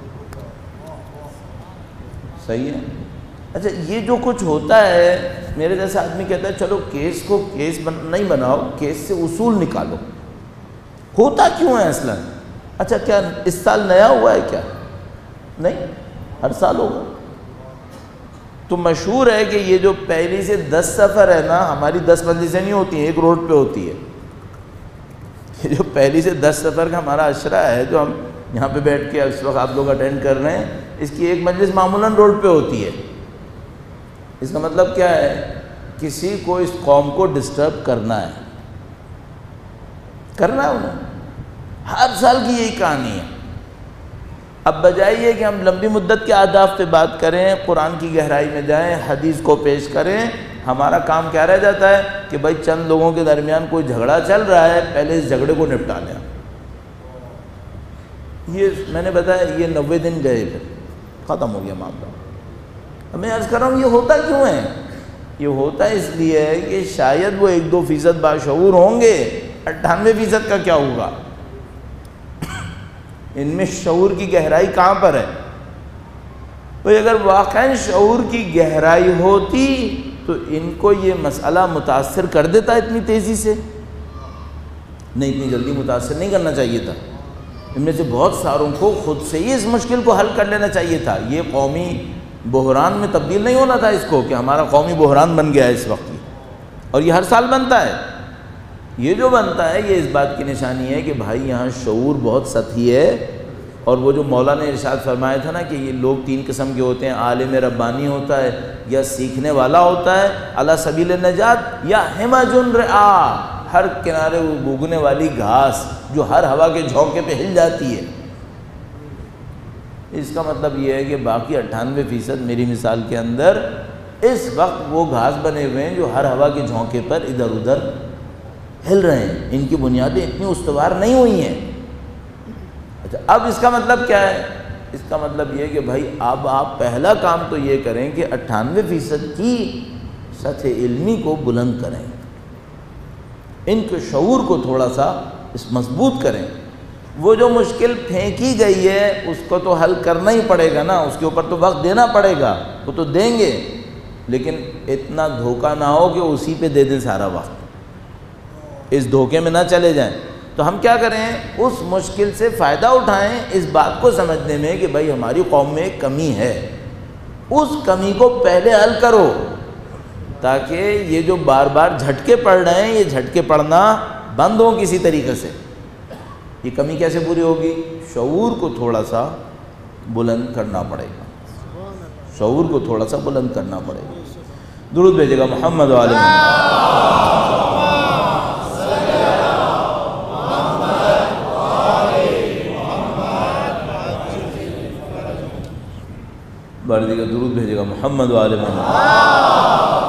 صحیح ہے؟ اچھا یہ جو کچھ ہوتا ہے، میرے جیسا آدمی کہتا ہے چلو کیس کو کیس بن نہیں بناؤ، کیس سے اصول نکالو، ہوتا کیوں ہے اصلاً؟ اچھا کیا اس سال نیا ہوا ہے کیا؟ نہیں، ہر سال ہوگا۔ تو مشہور ہے کہ یہ جو پہلی سے دس سفر ہے نا، ہماری دس مجلسیں نہیں ہوتی ہیں، ایک روڈ پہ ہوتی ہے۔ یہ جو پہلی سے دس سفر کا ہمارا عشرہ ہے، جو ہم یہاں پہ بیٹھ کے اس وقت آپ لوگ اٹینڈ کر رہے ہیں، اس کی ایک مجلس معمولاً روڈ پہ ہوتی ہے۔ اس کا مطلب کیا ہے؟ کسی کو اس قوم کو ڈسٹرب کرنا ہے، کرنا ہے انہیں۔ ہر سال کی یہی کہانی ہے۔ اب بجائے یہ کہ ہم لمبی مدت کے اہداف پہ بات کریں، قرآن کی گہرائی میں جائیں، حدیث کو پیش کریں، ہمارا کام کیا رہ جاتا ہے کہ بھائی چند لوگوں کے درمیان کوئی جھگڑا چل رہا ہے، پہلے اس جھگڑے کو نپٹا لیں۔ یہ میں نے بتایا یہ نوے دن گئے، پھر ختم ہو گیا معاملہ۔ میں عرض کر رہا ہوں یہ ہوتا کیوں ہے؟ یہ ہوتا اس لیے ہے کہ شاید وہ ایک دو فیصد باشعور ہوں گے، اٹھانوے فیصد کا کیا ہوگا؟ ان میں شعور کی گہرائی کہاں پر ہے؟ تو اگر واقعاً شعور کی گہرائی ہوتی تو ان کو یہ مسئلہ متاثر کر دیتا اتنی تیزی سے؟ نہیں، اتنی جلدی متاثر نہیں کرنا چاہیے تھا۔ ان میں سے بہت ساروں کو خود سے ہی اس مشکل کو حل کر لینا چاہیے تھا۔ یہ قومی بحران میں تبدیل نہیں ہونا تھا اس کو کہ ہمارا قومی بحران بن گیا ہے اس وقت، اور یہ ہر سال بنتا ہے۔ یہ جو بنتا ہے یہ اس بات کی نشانی ہے کہ بھائی یہاں شعور بہت سطحی ہے، اور وہ جو مولا نے ارشاد فرمایا تھا نا کہ یہ لوگ تین قسم کے ہوتے ہیں، عالم ربانی ہوتا ہے، یا سیکھنے والا ہوتا ہے علی سبیل النجات، یا ہمج رعا، ہر کنارے بوگنے والی گھاس جو ہر ہوا کے جھونکے پہ ہل جاتی ہے۔ اس کا مطلب یہ ہے کہ باقی اٹھانوے فیصد میری مثال کے اندر اس وقت وہ گھاس بنے ہوئے ہیں جو ہر ہوا کے جھونکے پر ادھر ادھر ہل رہے ہیں، ان کی بنیادیں اتنی استوار نہیں ہوئی ہیں۔ اچھا اب اس کا مطلب کیا ہے؟ اس کا مطلب یہ کہ بھائی اب آپ پہلا کام تو یہ کریں کہ اٹھانوے فیصد کی سطح علمی کو بلند کریں، ان کے شعور کو تھوڑا سا اس مضبوط کریں۔ وہ جو مشکل پھینکی گئی ہے اس کو تو حل کرنا ہی پڑے گا نا، اس کے اوپر تو وقت دینا پڑے گا، وہ تو دیں گے، لیکن اتنا دھوکہ نہ ہو کہ اسی پہ دے دیں سارا وقت، اس دھوکے میں نہ چلے جائیں۔ تو ہم کیا کریں؟ اس مشکل سے فائدہ اٹھائیں اس بات کو سمجھنے میں کہ بھائی ہماری قوم میں ایک کمی ہے، اس کمی کو پہلے حل کرو، تاکہ یہ جو بار بار جھٹکے پڑ رہے ہیں یہ جھٹکے پڑنا بند ہوں کسی طریقے سے۔ یہ کمی کیسے پوری ہوگی؟ شعور کو تھوڑا سا بلند کرنا پڑے گا، شعور کو تھوڑا سا بلند کرنا پڑے گا۔ درود بھیجے گا محمد و آل محمد۔ باردی کا درود بھیجے گا محمد و آل محمد۔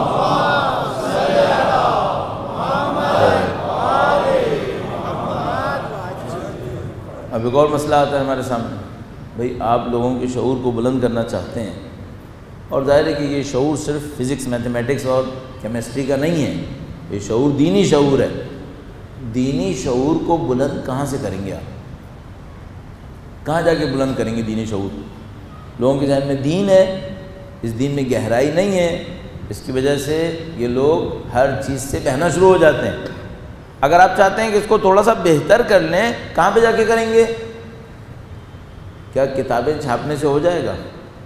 اب ایک اور مسئلہ آتا ہے ہمارے سامنے، بھئی آپ لوگوں کے شعور کو بلند کرنا چاہتے ہیں، اور ظاہر ہے کہ یہ شعور صرف فزکس، میتھمیٹکس اور کیمسٹری کا نہیں ہے، یہ شعور دینی شعور ہے۔ دینی شعور کو بلند کہاں سے کریں گے آپ؟ کہاں جا کے بلند کریں گے دینی شعور؟ لوگوں کے ذہن میں دین ہے، اس دین میں گہرائی نہیں ہے، اس کی وجہ سے یہ لوگ ہر چیز سے بہنا شروع ہو جاتے ہیں۔ اگر آپ چاہتے ہیں کہ اس کو تھوڑا سا بہتر کر لیں، کہاں پہ جا کے کریں گے؟ کیا کتابیں چھاپنے سے ہو جائے گا؟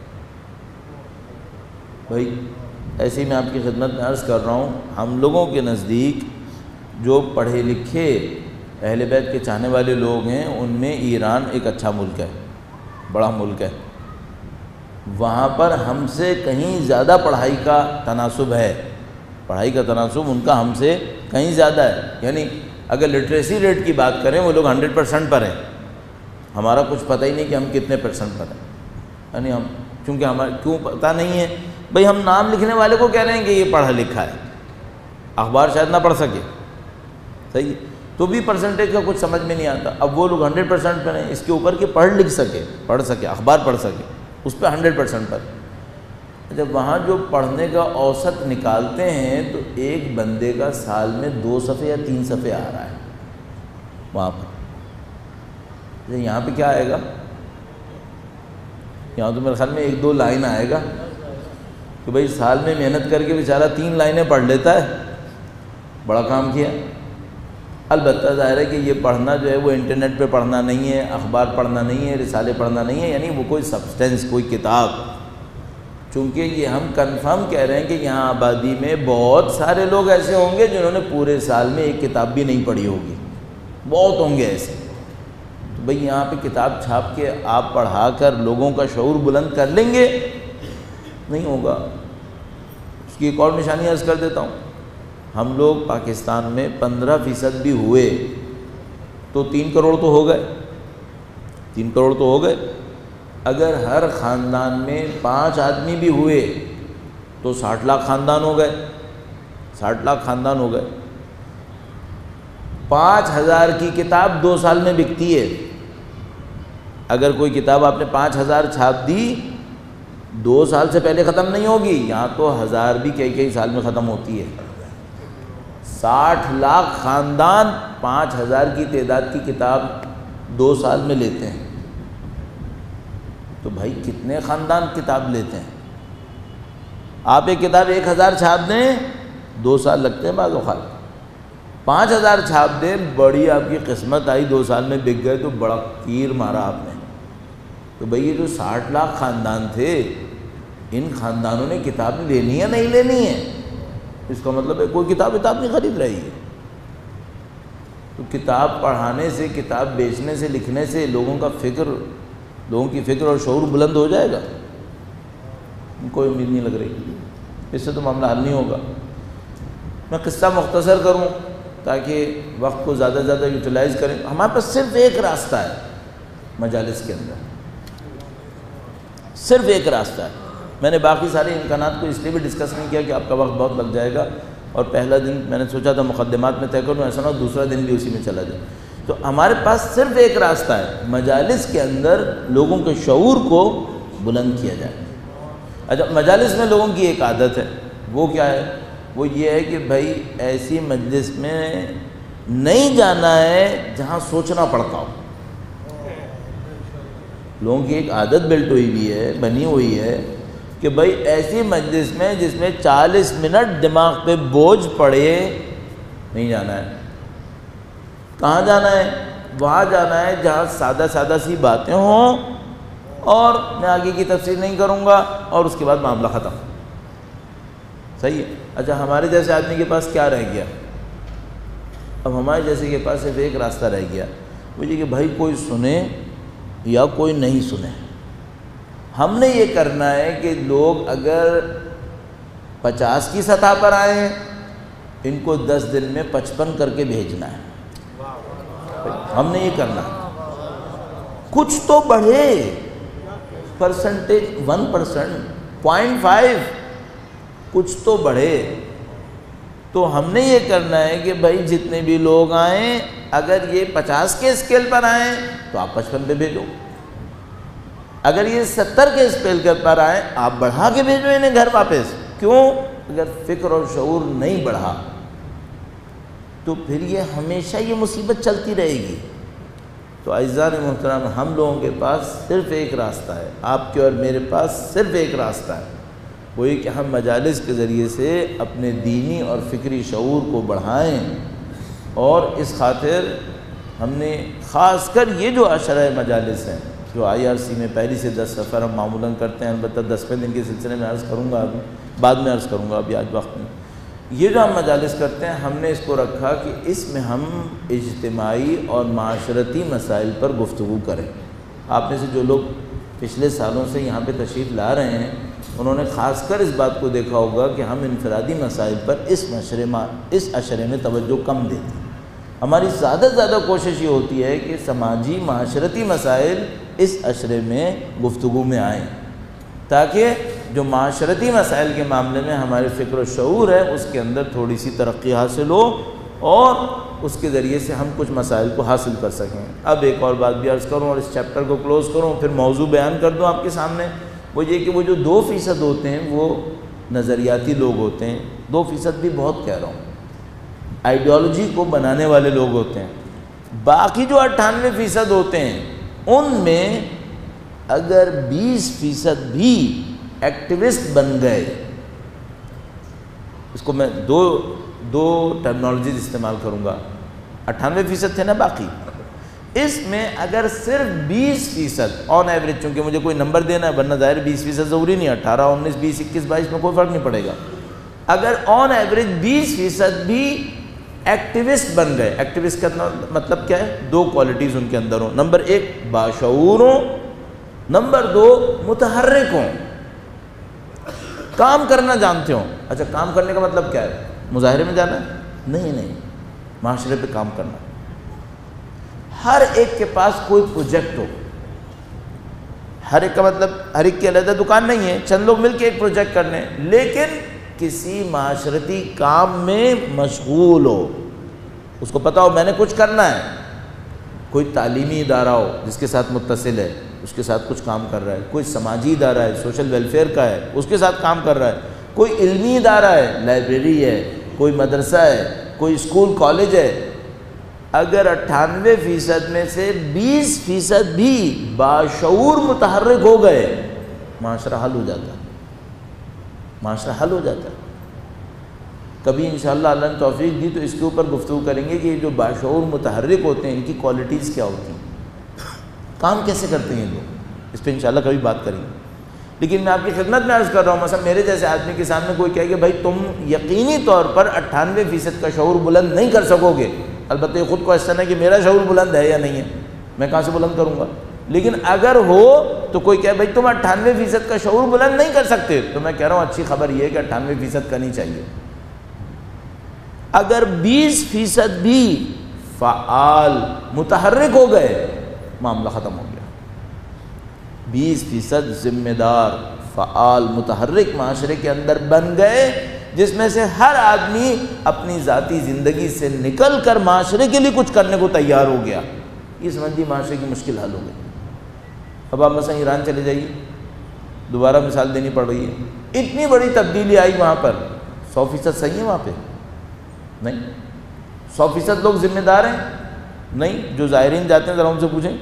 بھائی ایسے ہی میں آپ کی خدمت میں عرض کر رہا ہوں، ہم لوگوں کے نزدیک جو پڑھے لکھے اہل بیت کے چاہنے والے لوگ ہیں، ان میں ایران ایک اچھا ملک ہے، بڑا ملک ہے، وہاں پر ہم سے کہیں زیادہ پڑھائی کا تناسب ہے، پڑھائی کا تناسب ان کا ہم سے کہیں زیادہ ہے۔ یعنی اگر لٹریسی ریٹ کی بات کریں وہ لوگ ہنڈریڈ پرسنٹ پر ہیں، ہمارا کچھ پتہ ہی نہیں کہ ہم کتنے پرسنٹ پر ہیں، یعنی ہم چونکہ ہمارا کیوں پتہ نہیں ہے، بھئی ہم نام لکھنے والے کو کہہ رہے ہیں کہ یہ پڑھا لکھا ہے، اخبار شاید نہ پڑھ سکے، صحیح، تو بھی پرسنٹیج کا کچھ سمجھ میں نہیں آتا. اب وہ لوگ ہنڈریڈ پرسینٹ پہ نہیں، اس کے اوپر کہ پڑھ لکھ سکے، پڑھ سکے، اخبار پڑھ سکے، اس پہ ہنڈریڈ پرسینٹ پر. جب وہاں جو پڑھنے کا اوسط نکالتے ہیں تو ایک بندے کا سال میں دو صفحے یا تین صفحے آ رہا ہے وہاں پر. یہاں پہ کیا آئے گا؟ یہاں تو میرے خیال میں ایک دو لائن آئے گا کہ بھائی سال میں محنت کر کے بیچارہ تین لائنیں پڑھ لیتا ہے، بڑا کام کیا. البتہ ظاہر ہے کہ یہ پڑھنا جو ہے وہ انٹرنیٹ پہ پڑھنا نہیں ہے، اخبار پڑھنا نہیں ہے، رسالے پڑھنا نہیں ہے، یعنی وہ کوئی سبسٹینس، کوئی کتاب. چونکہ یہ ہم کنفرم کہہ رہے ہیں کہ یہاں آبادی میں بہت سارے لوگ ایسے ہوں گے جنہوں نے پورے سال میں ایک کتاب بھی نہیں پڑھی ہوگی، بہت ہوں گے ایسے. تو بھئی یہاں پہ کتاب چھاپ کے آپ پڑھا کر لوگوں کا شعور بلند کر لیں گے؟ نہیں ہوگا. اس کی ایک اور نشانی عرض کر دیتا ہوں. ہم لوگ پاکستان میں پندرہ فیصد بھی ہوئے تو تین کروڑ تو ہو گئے، تین کروڑ تو ہو گئے. اگر ہر خاندان میں پانچ آدمی بھی ہوئے تو ساٹھ لاکھ خاندان ہو گئے، ساٹھ لاکھ خاندان ہو گئے. پانچ ہزار کی کتاب دو سال میں بکتی ہے. اگر کوئی کتاب آپ نے پانچ ہزار چھاپ دی، دو سال سے پہلے ختم نہیں ہوگی. یہاں تو ہزار بھی کئی کئی سال میں ختم ہوتی ہے. ساٹھ لاکھ خاندان پانچ ہزار کی تعداد کی کتاب دو سال میں لیتے ہیں. تو بھائی کتنے خاندان کتاب لیتے ہیں؟ آپ ایک کتاب ایک ہزار چھاپ دیں، دو سال لگتے ہیں بعض اوقات. پانچ ہزار چھاپ دیں، بڑی آپ کی قسمت آئی، دو سال میں بک گئے تو بڑا تیر مارا آپ نے. تو بھئی یہ جو ساٹھ لاکھ خاندان تھے، ان خاندانوں نے کتاب لینی ہے نہیں لینی ہے؟ اس کا مطلب ہے کوئی کتاب کتاب نہیں خرید رہی ہے. تو کتاب پڑھانے سے، کتاب بیچنے سے، لکھنے سے لوگوں کا فکر، لوگوں کی فکر اور شعور بلند ہو جائے گا؟ کوئی امید نہیں لگ رہی. اس سے تو معاملہ حل نہیں ہوگا. میں قصہ مختصر کروں تاکہ وقت کو زیادہ سے زیادہ یوٹیلائز کریں. ہمارے پاس صرف ایک راستہ ہے مجالس کے اندر، صرف ایک راستہ ہے. میں نے باقی سارے امکانات کو اس لیے بھی ڈسکس نہیں کیا کہ آپ کا وقت بہت لگ جائے گا، اور پہلا دن میں نے سوچا تھا مقدمات میں طے کروں، ایسا نہ ہو دوسرا دن بھی اسی میں چلا جائے. تو ہمارے پاس صرف ایک راستہ ہے، مجالس کے اندر لوگوں کے شعور کو بلند کیا جائے. اچھا، مجالس میں لوگوں کی ایک عادت ہے، وہ کیا ہے؟ وہ یہ ہے کہ بھائی ایسی مجلس میں نہیں جانا ہے جہاں سوچنا پڑتا ہو. لوگوں کی ایک عادت بلٹ ہوئی بھی ہے، بنی ہوئی ہے کہ بھائی ایسی مجلس میں جس میں چالیس منٹ دماغ پہ بوجھ پڑے نہیں جانا ہے. کہاں جانا ہے؟ وہاں جانا ہے جہاں سادہ سادہ سی باتیں ہوں، اور میں آگے کی تفسیر نہیں کروں گا، اور اس کے بعد معاملہ ختم. صحیح ہے. اچھا، ہمارے جیسے آدمی کے پاس کیا رہ گیا؟ اب ہمارے جیسے کے پاس صرف ایک راستہ رہ گیا، وہ یہ کہ بھائی کوئی سنے یا کوئی نہیں سنے. ہم نے یہ کرنا ہے کہ لوگ اگر پچاس کی سطح پر آئیں، ان کو دس دن میں پچپن کر کے بھیجنا ہے. ہم نے یہ کرنا ہے. کچھ تو بڑھے، percentage one percent, point five, کچھ تو بڑھے. تو ہم نے یہ کرنا ہے کہ بھائی جتنے بھی لوگ آئیں، اگر یہ پچاس کے اسکیل پر آئیں تو آپ پچپن پہ بھیجو. اگر یہ ستر کے اسکیل کے پر آئیں، آپ بڑھا کے بھیجو انہیں گھر واپس. کیوں؟ اگر فکر اور شعور نہیں بڑھا تو پھر یہ ہمیشہ یہ مصیبت چلتی رہے گی. تو اعزائے محترم، ہم لوگوں کے پاس صرف ایک راستہ ہے، آپ کے اور میرے پاس صرف ایک راستہ ہے، وہ یہ کہ ہم مجالس کے ذریعے سے اپنے دینی اور فکری شعور کو بڑھائیں. اور اس خاطر ہم نے خاص کر یہ جو عشرہ مجالس ہیں، جو آئی آر سی میں پہلی سے دس سفر ہم معمولاً کرتے ہیں، البتہ دسویں دن کے سلسلے میں عرض کروں گا، ابھی بعد میں عرض کروں گا، ابھی آج وقت میں. یہ جو ہم مجالس کرتے ہیں، ہم نے اس کو رکھا کہ اس میں ہم اجتماعی اور معاشرتی مسائل پر گفتگو کریں. آپ میں سے جو لوگ پچھلے سالوں سے یہاں پہ تشریف لا رہے ہیں، انہوں نے خاص کر اس بات کو دیکھا ہوگا کہ ہم انفرادی مسائل پر اس مشرے اس عشرے میں توجہ کم دیتے ہیں. ہماری زیادہ سے زیادہ کوشش یہ ہوتی ہے کہ سماجی معاشرتی مسائل اس عشرے میں گفتگو میں آئیں، تاکہ جو معاشرتی مسائل کے معاملے میں ہماری فکر و شعور ہے اس کے اندر تھوڑی سی ترقی حاصل ہو، اور اس کے ذریعے سے ہم کچھ مسائل کو حاصل کر سکیں۔ اب ایک اور بات بھی عرض کروں اور اس چیپٹر کو کلوز کروں، پھر موضوع بیان کر دوں آپ کے سامنے، وہ یہ کہ وہ جو دو فیصد ہوتے ہیں وہ نظریاتی لوگ ہوتے ہیں، دو فیصد بھی بہت کہہ رہا ہوں، آئیڈیالوجی کو بنانے والے لوگ ہوتے ہیں۔ باقی جو اٹھانوے فیصد ہوتے ہیں ان میں اگر بیس فیصد بھی ایکٹیوسٹ بن گئے، اس کو میں دو دو ٹرمنالوجیز استعمال کروں گا، اٹھانوے فیصد تھے نا باقی، اس میں اگر صرف بیس فیصد آن ایوریج، چونکہ مجھے کوئی نمبر دینا ہے ورنہ ظاہر بیس فیصد ضروری نہیں، اٹھارہ انیس بیس اکیس بائیس میں کوئی فرق نہیں پڑے گا، اگر آن ایوریج بیس فیصد بھی ایکٹیوسٹ بن گئے، ایکٹیوسٹ کا مطلب کیا ہے؟ دو کوالٹیز ان کے اندر ہوں، نمبر ایک باشعور ہوں، نمبر دو متحرک ہوں، کام کرنا جانتے ہوں۔ اچھا کام کرنے کا مطلب کیا ہے؟ مظاہرے میں جانا ہے؟ نہیں نہیں، معاشرے پہ کام کرنا، ہر ایک کے پاس کوئی پروجیکٹ ہو، ہر ایک کا مطلب ہر ایک کی علیحدہ دکان نہیں ہے، چند لوگ مل کے ایک پروجیکٹ کرنے، لیکن کسی معاشرتی کام میں مشغول ہو، اس کو پتا ہو میں نے کچھ کرنا ہے، کوئی تعلیمی ادارہ ہو جس کے ساتھ متصل ہے، اس کے ساتھ کچھ کام کر رہا ہے، کوئی سماجی ادارہ ہے سوشل ویلفیئر کا ہے اس کے ساتھ کام کر رہا ہے، کوئی علمی ادارہ ہے لائبریری ہے، کوئی مدرسہ ہے، کوئی اسکول کالج ہے۔ اگر اٹھانوے فیصد میں سے بیس فیصد بھی باشعور متحرک ہو گئے، معاشرہ حل ہو جاتا ہے، معاشرہ حل ہو جاتا ہے۔ کبھی انشاءاللہ اللہ نے توفیق دی تو اس کے اوپر گفتگو کریں گے کہ یہ جو باشعور متحرک ہوتے ہیں ان کی کوالٹیز کیا ہوتی ہیں، کام کیسے کرتے ہیں یہ لوگ، اس پہ انشاءاللہ کبھی بات کریں گے۔ لیکن میں آپ کی خدمت میں عرض کر رہا ہوں، مثلا میرے جیسے آدمی کے سامنے کوئی کہے کہ بھائی تم یقینی طور پر اٹھانوے فیصد کا شعور بلند نہیں کر سکو گے، البتہ یہ خود کو احسن ہے کہ میرا شعور بلند ہے یا نہیں ہے، میں کہاں سے بلند کروں گا، لیکن اگر ہو تو کوئی کہے بھائی تم اٹھانوے فیصد کا شعور بلند نہیں کر سکتے، تو میں کہہ رہا ہوں اچھی خبر یہ ہے کہ اٹھانوے فیصد کا نہیں چاہیے۔ اگر بیس فیصد بھی فعال متحرک ہو گئے، معاملہ ختم ہو گیا۔ بیس فیصد ذمہ دار فعال متحرک معاشرے کے اندر بن گئے، جس میں سے ہر آدمی اپنی ذاتی زندگی سے نکل کر معاشرے کے لیے کچھ کرنے کو تیار ہو گیا، یہ سمجھیے معاشرے کی مشکل حل ہو گئی۔ اب آپ مثلا ایران چلے جائیے، دوبارہ مثال دینی پڑ رہی ہے، اتنی بڑی تبدیلی آئی وہاں پر، سو فیصد صحیح ہے وہاں پہ؟ نہیں۔ سو فیصد لوگ ذمہ دار ہیں؟ نہیں۔ جو زائرین جاتے ہیں ذرا ان سے پوچھیں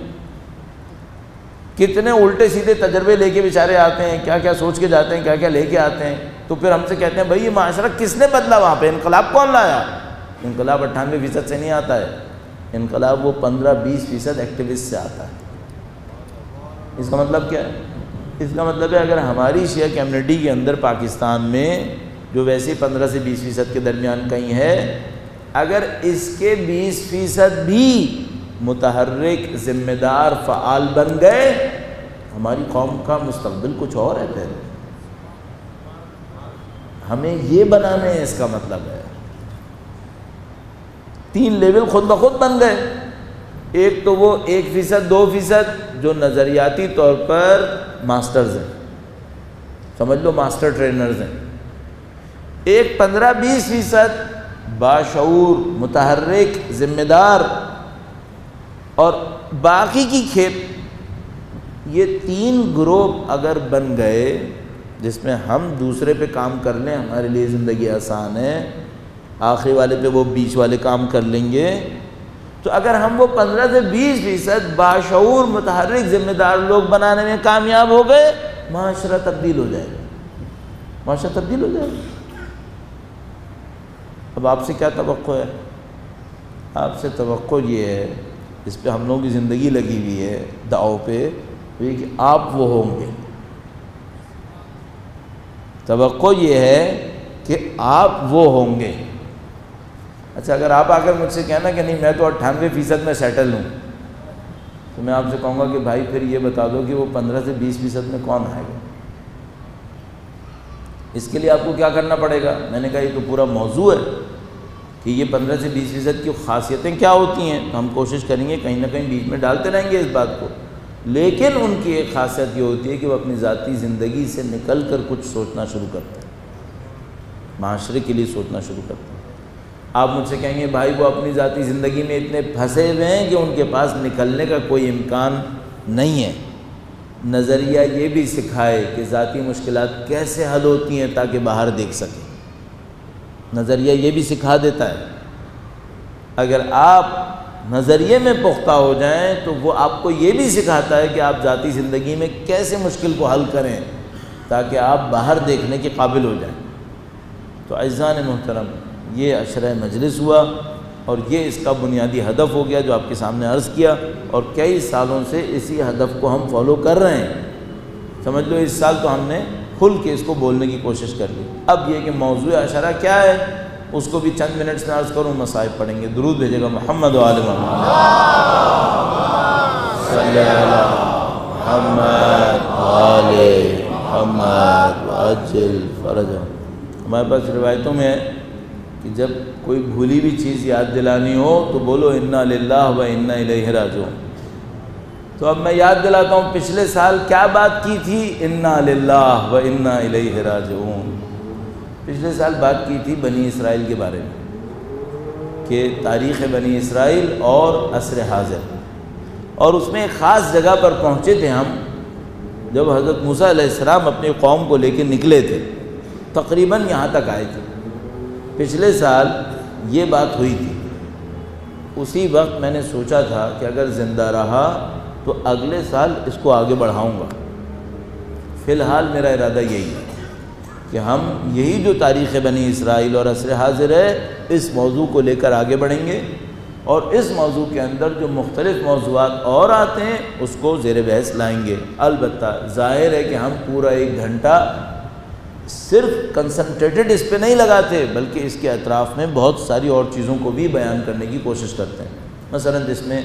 کتنے الٹے سیدھے تجربے لے کے بیچارے آتے ہیں، کیا کیا سوچ کے جاتے ہیں، کیا کیا لے کے آتے ہیں، تو پھر ہم سے کہتے ہیں بھائی یہ معاشرہ کس نے بدلا وہاں پہ، انقلاب کون لایا؟ انقلاب اٹھانوے فیصد سے نہیں آتا ہے، انقلاب وہ پندرہ بیس فیصد ایکٹیوسٹ سے آتا ہے۔ اس کا مطلب کیا ہے؟ اس کا مطلب ہے اگر ہماری شیعہ کمیونٹی کے اندر پاکستان میں جو ویسے پندرہ سے بیس فیصد کے درمیان کہیں ہے، اگر اس کے بیس فیصد بھی متحرک ذمہ دار فعال بن گئے، ہماری قوم کا مستقبل کچھ اور ہے۔ پھر ہمیں یہ بنانے ہیں، اس کا مطلب ہے تین لیول خود بخود بن گئے۔ ایک تو وہ ایک فیصد دو فیصد جو نظریاتی طور پر ماسٹرز ہیں، سمجھ لو ماسٹر ٹرینرز ہیں، ایک پندرہ بیس فیصد باشعور متحرک ذمہ دار، اور باقی کی کھیپ۔ یہ تین گروپ اگر بن گئے جس میں ہم دوسرے پہ کام کر لیں، ہمارے لیے زندگی آسان ہے، آخری والے پہ وہ بیچ والے کام کر لیں گے، تو اگر ہم وہ پندرہ سے بیس فیصد باشعور متحرک ذمہ دار لوگ بنانے میں کامیاب ہو گئے، معاشرہ تبدیل ہو جائے گا، معاشرہ تبدیل ہو جائے گا۔ اب آپ سے کیا توقع ہے؟ آپ سے توقع یہ ہے، اس پہ ہم لوگوں کی زندگی لگی ہوئی ہے دعو پہ، یہ کہ آپ وہ ہوں گے۔ توقع یہ ہے کہ آپ وہ ہوں گے۔ اچھا اگر آپ آ کر مجھ سے کہنا کہ نہیں میں تو اٹھانوے فیصد میں سیٹل ہوں، تو میں آپ سے کہوں گا کہ بھائی پھر یہ بتا دو کہ وہ پندرہ سے بیس فیصد میں کون آئے گا۔ اس کے لیے آپ کو کیا کرنا پڑے گا؟ میں نے کہا یہ تو پورا موضوع ہے کہ یہ پندرہ سے بیس فیصد کی خاصیتیں کیا ہوتی ہیں، تو ہم کوشش کریں گے کہیں نہ کہیں بیچ میں ڈالتے رہیں گے اس بات کو، لیکن ان کی ایک خاصیت یہ ہوتی ہے کہ وہ اپنی ذاتی زندگی سے نکل کر کچھ سوچنا شروع کرتے ہیں، معاشرے کے لیے سوچنا شروع کرتے ہیں۔ آپ مجھ سے کہیں گے بھائی وہ اپنی ذاتی زندگی میں اتنے پھنسے ہوئے ہیں کہ ان کے پاس نکلنے کا کوئی امکان نہیں ہے۔ نظریہ یہ بھی سکھائے کہ ذاتی مشکلات کیسے حل ہوتی ہیں تاکہ باہر دیکھ سکیں، نظریہ یہ بھی سکھا دیتا ہے۔ اگر آپ نظریے میں پختہ ہو جائیں تو وہ آپ کو یہ بھی سکھاتا ہے کہ آپ ذاتی زندگی میں کیسے مشکل کو حل کریں تاکہ آپ باہر دیکھنے کے قابل ہو جائیں۔ تو اعزان محترم، یہ عشرہ مجلس ہوا اور یہ اس کا بنیادی ہدف ہو گیا جو آپ کے سامنے عرض کیا، اور کئی سالوں سے اسی ہدف کو ہم فالو کر رہے ہیں۔ سمجھ لو اس سال تو ہم نے کھل کے اس کو بولنے کی کوشش کر لی۔ اب یہ کہ موضوع عشرہ کیا ہے اس کو بھی چند منٹس میں عرض کروں، مصائب پڑھیں گے، درود بھیجے گا محمد و آل محمد صلی اللہ محمد آل محمد وعجل فرجہ۔ ہمارے پاس روایتوں میں ہے کہ جب کوئی بھولی بھی چیز یاد دلانی ہو تو بولو انا للہ و انا الیہ راجعون۔ تو اب میں یاد دلاتا ہوں پچھلے سال کیا بات کی تھی، انا للہ و انا الیہ راجعون۔ پچھلے سال بات کی تھی بنی اسرائیل کے بارے میں کہ تاریخ بنی اسرائیل اور عصر حاضر، اور اس میں ایک خاص جگہ پر پہنچے تھے ہم جب حضرت موسیٰ علیہ السلام اپنی قوم کو لے کے نکلے تھے، تقریباً یہاں تک آئے تھے۔ پچھلے سال یہ بات ہوئی تھی، اسی وقت میں نے سوچا تھا کہ اگر زندہ رہا تو اگلے سال اس کو آگے بڑھاؤں گا۔ فی الحال میرا ارادہ یہی ہے کہ ہم یہی جو تاریخ بنی اسرائیل اور عصر حاضر ہے اس موضوع کو لے کر آگے بڑھیں گے، اور اس موضوع کے اندر جو مختلف موضوعات اور آتے ہیں اس کو زیر بحث لائیں گے۔ البتہ ظاہر ہے کہ ہم پورا ایک گھنٹہ صرف کنسنٹریٹڈ اس پہ نہیں لگاتے، بلکہ اس کے اطراف میں بہت ساری اور چیزوں کو بھی بیان کرنے کی کوشش کرتے ہیں۔ مثلا جس میں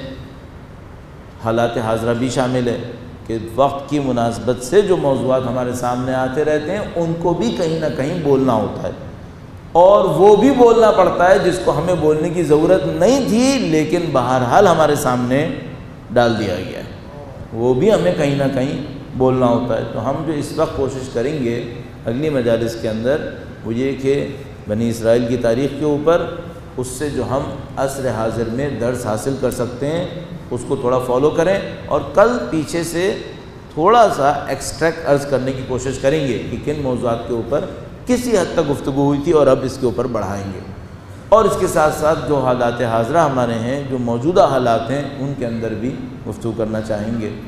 حالات حاضرہ بھی شامل ہے کہ وقت کی مناسبت سے جو موضوعات ہمارے سامنے آتے رہتے ہیں ان کو بھی کہیں نہ کہیں بولنا ہوتا ہے، اور وہ بھی بولنا پڑتا ہے جس کو ہمیں بولنے کی ضرورت نہیں تھی لیکن بہرحال ہمارے سامنے ڈال دیا گیا ہے، وہ بھی ہمیں کہیں نہ کہیں بولنا ہوتا ہے۔ تو ہم جو اس وقت کوشش کریں گے اگلی مجالس کے اندر وہ یہ کہ بنی اسرائیل کی تاریخ کے اوپر اس سے جو ہم عصر حاضر میں درس حاصل کر سکتے ہیں اس کو تھوڑا فالو کریں، اور کل پیچھے سے تھوڑا سا ایکسٹریکٹ عرض کرنے کی کوشش کریں گے کہ کن موضوعات کے اوپر کسی حد تک گفتگو ہوئی تھی اور اب اس کے اوپر بڑھائیں گے، اور اس کے ساتھ ساتھ جو حالات حاضرہ ہمارے ہیں، جو موجودہ حالات ہیں، ان کے اندر بھی گفتگو کرنا چاہیں گے۔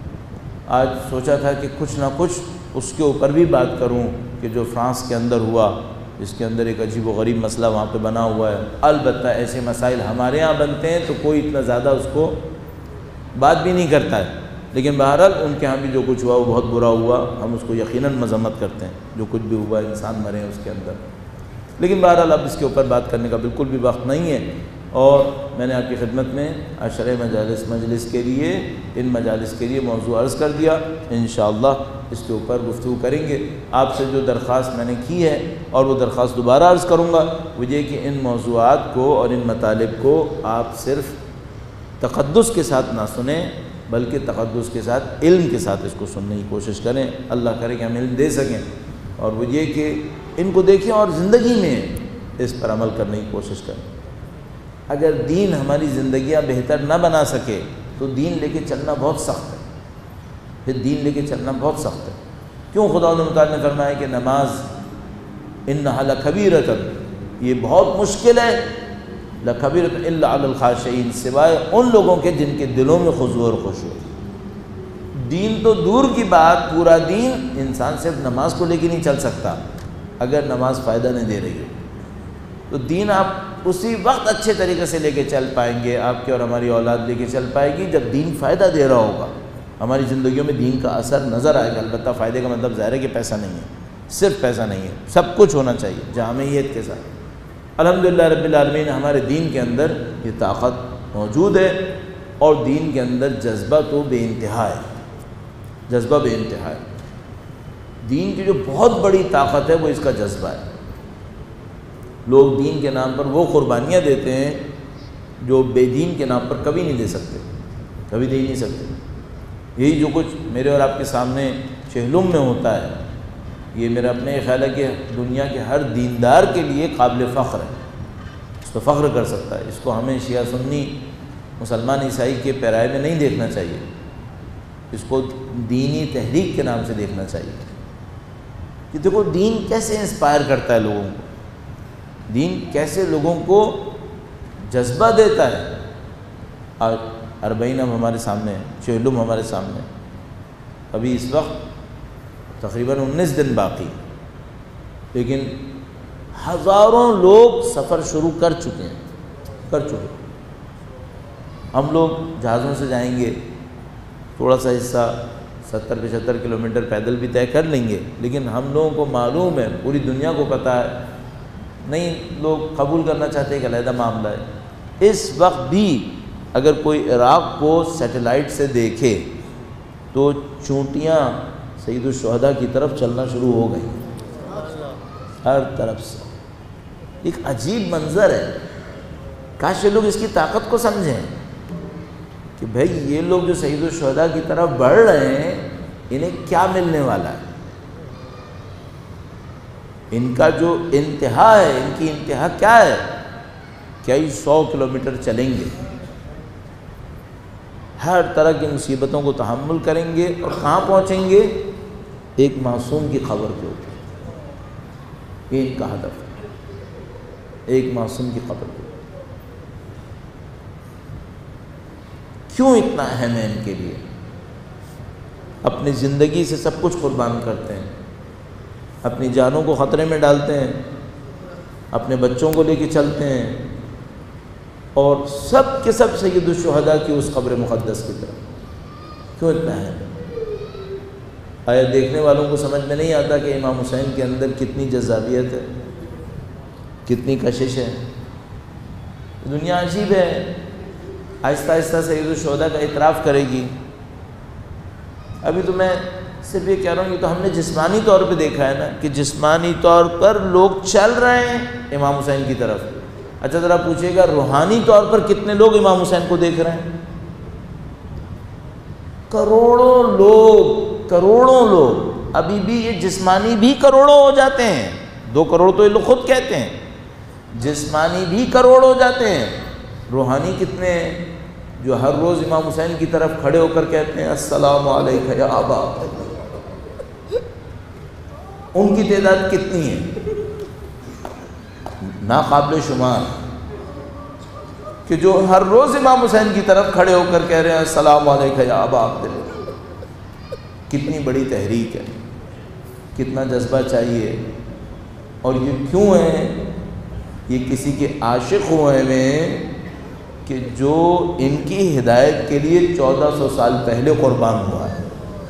آج سوچا تھا کہ کچھ نہ کچھ اس کے اوپر بھی بات کروں کہ جو فرانس کے اندر ہوا، اس کے اندر ایک عجیب و غریب مسئلہ وہاں پہ بنا ہوا ہے۔ البتہ ایسے مسائل ہمارے ہاں بنتے ہیں تو کوئی اتنا زیادہ اس کو بات بھی نہیں کرتا ہے، لیکن بہرحال ان کے ہاں بھی جو کچھ ہوا وہ بہت برا ہوا، ہم اس کو یقیناً مذمت کرتے ہیں، جو کچھ بھی ہوا انسان مرے ہیں اس کے اندر، لیکن بہرحال اب اس کے اوپر بات کرنے کا بالکل بھی وقت نہیں ہے۔ اور میں نے آپ کی خدمت میں عشرہ مجالس مجلس کے لیے ان مجالس کے لیے موضوع عرض کر دیا، انشاءاللہ اس کے اوپر گفتگو کریں گے۔ آپ سے جو درخواست میں نے کی ہے اور وہ درخواست دوبارہ عرض کروں گا وہ یہ کہ ان موضوعات کو اور ان مطالب کو آپ صرف تقدس کے ساتھ نہ سنیں بلکہ تقدس کے ساتھ علم کے ساتھ اس کو سننے کی کوشش کریں۔ اللہ کرے کہ ہم علم دے سکیں، اور وہ یہ کہ ان کو دیکھیں اور زندگی میں اس پر عمل کرنے کی کوشش کریں۔ اگر دین ہماری زندگیاں بہتر نہ بنا سکے تو دین لے کے چلنا بہت سخت ہے، پھر دین لے کے چلنا بہت سخت ہے۔ کیوں خدا متعال نے فرمایا کہ نماز انہا لکبیرۃ، یہ بہت مشکل ہے، لکبیرۃ الا علی الخاشعین، سوائے ان لوگوں کے جن کے دلوں میں خضوع اور خشوع۔ دین تو دور کی بات، پورا دین انسان صرف نماز کو لے کے نہیں چل سکتا اگر نماز فائدہ نہیں دے رہی ہو، تو دین آپ اسی وقت اچھے طریقے سے لے کے چل پائیں گے، آپ کے اور ہماری اولاد لے کے چل پائے گی جب دین فائدہ دے رہا ہوگا، ہماری زندگیوں میں دین کا اثر نظر آئے گا۔ البتہ فائدے کا مطلب ظاہر ہے کہ پیسہ نہیں ہے، صرف پیسہ نہیں ہے، سب کچھ ہونا چاہیے جامعیت کے ساتھ۔ الحمدللہ رب العالمین ہمارے دین کے اندر یہ طاقت موجود ہے، اور دین کے اندر جذبہ تو بے انتہا ہے، جذبہ بے انتہا ہے۔ دین کی جو بہت بڑی طاقت ہے وہ اس کا جذبہ ہے۔ لوگ دین کے نام پر وہ قربانیاں دیتے ہیں جو بے دین کے نام پر کبھی نہیں دے سکتے، کبھی دے ہی نہیں سکتے۔ یہی جو کچھ میرے اور آپ کے سامنے چہلم میں ہوتا ہے، یہ میرا اپنے خیال ہے کہ دنیا کے ہر دیندار کے لیے قابل فخر ہے۔ اس پہ فخر کر سکتا ہے. اس کو ہمیں شیعہ سنی مسلمان عیسائی کے پیرائے میں نہیں دیکھنا چاہیے، اس کو دینی تحریک کے نام سے دیکھنا چاہیے کہ دیکھو دین کیسے انسپائر کرتا ہے لوگوں کو، دین کیسے لوگوں کو جذبہ دیتا ہے. آج اربعین اب ہمارے سامنے ہے، چہلم ہمارے سامنے ہے، ابھی اس وقت تقریباً انیس دن باقی، لیکن ہزاروں لوگ سفر شروع کر چکے ہیں کر چکے ہیں. ہم لوگ جہازوں سے جائیں گے، تھوڑا سا حصہ ستر پچہتر کلومیٹر پیدل بھی طے کر لیں گے، لیکن ہم لوگوں کو معلوم ہے، پوری دنیا کو پتہ ہے، نہیں لوگ قبول کرنا چاہتے ایک علیحدہ معاملہ ہے. اس وقت بھی اگر کوئی عراق کو سیٹلائٹ سے دیکھے تو چونٹیاں سید الشہداء کی طرف چلنا شروع ہو گئی ہر طرف سے. ایک عجیب منظر ہے، کاش یہ لوگ اس کی طاقت کو سمجھیں کہ بھئی یہ لوگ جو سید الشہداء کی طرف بڑھ رہے ہیں انہیں کیا ملنے والا ہے، ان کا جو انتہا ہے، ان کی انتہا کیا ہے. کئی سو کلومیٹر چلیں گے، ہر طرح کی مصیبتوں کو تحمل کریں گے، اور کہاں پہنچیں گے؟ ایک معصوم کی قبر کے اوپر. یہ ان کا ہدف ہے، ایک معصوم کی قبر کے اوپر. کیوں اتنا اہم ہے ان کے لیے؟ اپنی زندگی سے سب کچھ قربان کرتے ہیں، اپنی جانوں کو خطرے میں ڈالتے ہیں، اپنے بچوں کو لے کے چلتے ہیں، اور سب کے سب سید الشہداء کی اس قبر مقدس کی طرف. کیوں اتنا اہم ہے؟ آیا دیکھنے والوں کو سمجھ میں نہیں آتا کہ امام حسین کے اندر کتنی جذابیت ہے، کتنی کشش ہے. دنیا عجیب ہے، آہستہ آہستہ سید الشہداء کا اعتراف کرے گی. ابھی تو میں صرف یہ کہہ رہا ہوں، یہ تو ہم نے جسمانی طور پہ دیکھا ہے نا کہ جسمانی طور پر لوگ چل رہے ہیں امام حسین کی طرف. اچھا ذرا پوچھئے گا روحانی طور پر کتنے لوگ امام حسین کو دیکھ رہے ہیں؟ کروڑوں لوگ، کروڑوں لوگ. ابھی بھی یہ جسمانی بھی کروڑوں ہو جاتے ہیں، دو کروڑ تو یہ لوگ خود کہتے ہیں، جسمانی بھی کروڑ ہو جاتے ہیں. روحانی کتنے ہیں جو ہر روز امام حسین کی طرف کھڑے ہو کر کہتے ہیں السلام علیکہ یا ابا. ان کی تعداد کتنی ہے؟ ناقابل شمار، کہ جو ہر روز امام حسین کی طرف کھڑے ہو کر کہہ رہے ہیں السلام علیکہ یا ابا عبداللہ. کتنی بڑی تحریک ہے، کتنا جذبہ چاہیے. اور یہ کیوں ہے؟ یہ کسی کے عاشق ہوئے میں کہ جو ان کی ہدایت کے لیے چودہ سو سال پہلے قربان ہوا ہے.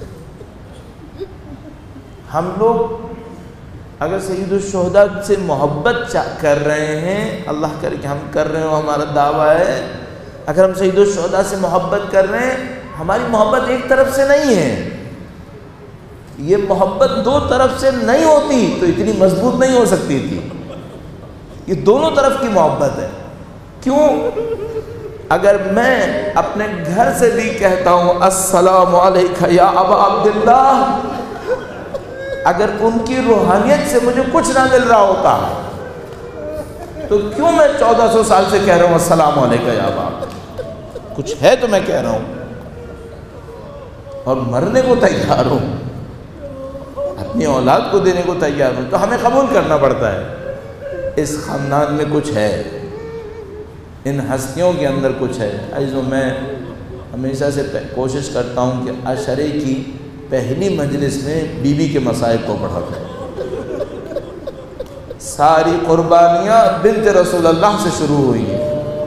ہم لوگ اگر سید الشہداء سے محبت کر رہے ہیں، اللہ کرے کہ ہم کر رہے ہوں، ہمارا دعویٰ ہے، اگر ہم سید الشہداء سے محبت کر رہے ہیں، ہماری محبت ایک طرف سے نہیں ہے، یہ محبت دو طرف سے نہیں ہوتی تو اتنی مضبوط نہیں ہو سکتی تھی. یہ دونوں طرف کی محبت ہے. کیوں؟ اگر میں اپنے گھر سے بھی کہتا ہوں السلام علیکہ یا ابا عبداللہ، اگر ان کی روحانیت سے مجھے کچھ نہ مل رہا ہوتا تو کیوں میں چودہ سو سال سے کہہ رہا ہوں السلام علیکہ یا ابا؟ کچھ ہے تو میں کہہ رہا ہوں، اور مرنے کو تیار ہوں، اپنی اولاد کو دینے کو تیار ہوں. تو ہمیں قبول کرنا پڑتا ہے اس خاندان میں کچھ ہے، ان ہستیوں کے اندر کچھ ہے. عزیزوں، میں ہمیشہ سے کوشش کرتا ہوں کہ عشرے کی پہلی مجلس میں بی بی کے مصائب کو پڑھا کریں. ساری قربانیاں بنت رسول اللہ سے شروع ہوئی ہیں،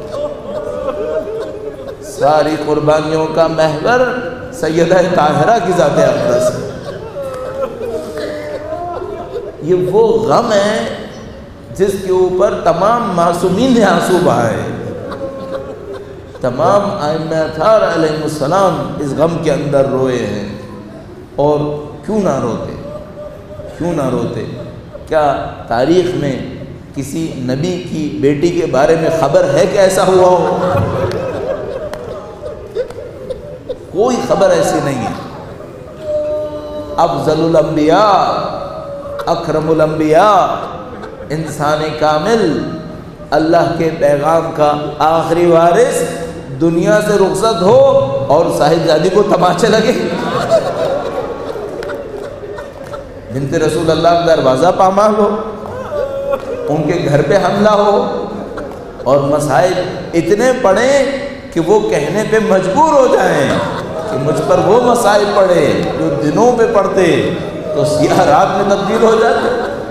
ساری قربانیوں کا محور سیدہ طاہرہ کی ذات اقدس ہے. یہ وہ غم ہے جس کے اوپر تمام معصومین نے آنسو بہائے. تمام ائمہ اطہار علیہ السلام اس غم کے اندر روئے ہیں. اور کیوں نہ روتے، کیوں نہ روتے؟ کیا تاریخ میں کسی نبی کی بیٹی کے بارے میں خبر ہے کہ ایسا ہوا ہو؟ کوئی خبر ایسی نہیں ہے. افضل الانبیاء، اکرم الانبیاء، انسان کامل، اللہ کے پیغام کا آخری وارث دنیا سے رخصت ہو اور صاحبزادی کو تماچے لگے، بنت رسول اللہ کا دروازہ پامال ہو، ان کے گھر پہ حملہ ہو اور مسائل اتنے پڑیں کہ وہ کہنے پہ مجبور ہو جائیں کہ مجھ پر وہ مسائل پڑے جو دنوں پہ پڑھتے تو سیاہ رات میں تبدیل ہو جاتے۔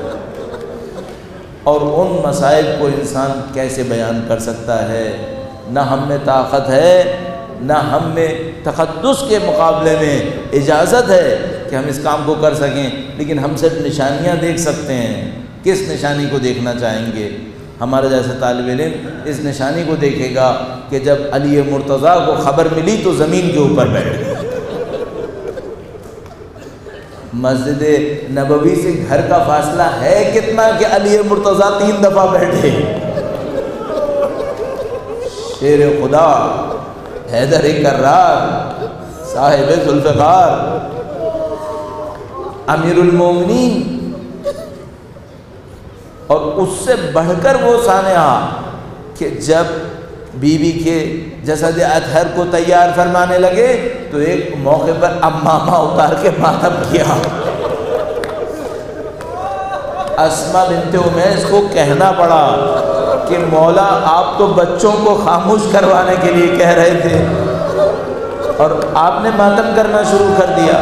اور ان مسائل کو انسان کیسے بیان کر سکتا ہے؟ نہ ہم میں طاقت ہے، نہ ہم میں تقدس کے مقابلے میں اجازت ہے کہ ہم اس کام کو کر سکیں، لیکن ہم صرف نشانیاں دیکھ سکتے ہیں۔ کس نشانی کو دیکھنا چاہیں گے؟ ہمارا جیسا طالب علم اس نشانی کو دیکھے گا کہ جب علی مرتضیٰ کو خبر ملی تو زمین کے اوپر بیٹھ گئے۔ مسجد نبوی سے گھر کا فاصلہ ہے کتنا کہ علی مرتضیٰ تین دفعہ بیٹھے۔ شیر خدا حیدر کرار صاحب ذوالفقار امیر المومنین، اور اس سے بڑھ کر وہ سانحہ کہ جب بی بی کے جسد اطہر کو تیار فرمانے لگے تو ایک موقع پر امامہ اتار کے ماتم کیا۔ اسماء بنت امیس کو کہنا پڑا کہ مولا آپ تو بچوں کو خاموش کروانے کے لیے کہہ رہے تھے اور آپ نے ماتم کرنا شروع کر دیا۔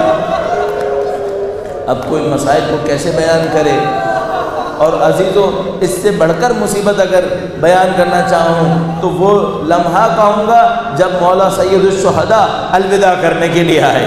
اب کوئی مسائل کو کیسے بیان کرے؟ اور عزیزوں، اس سے بڑھ کر مصیبت اگر بیان کرنا چاہوں تو وہ لمحہ کہوں گا جب مولا سید الشہداء الوداع کرنے کے لیے آئے۔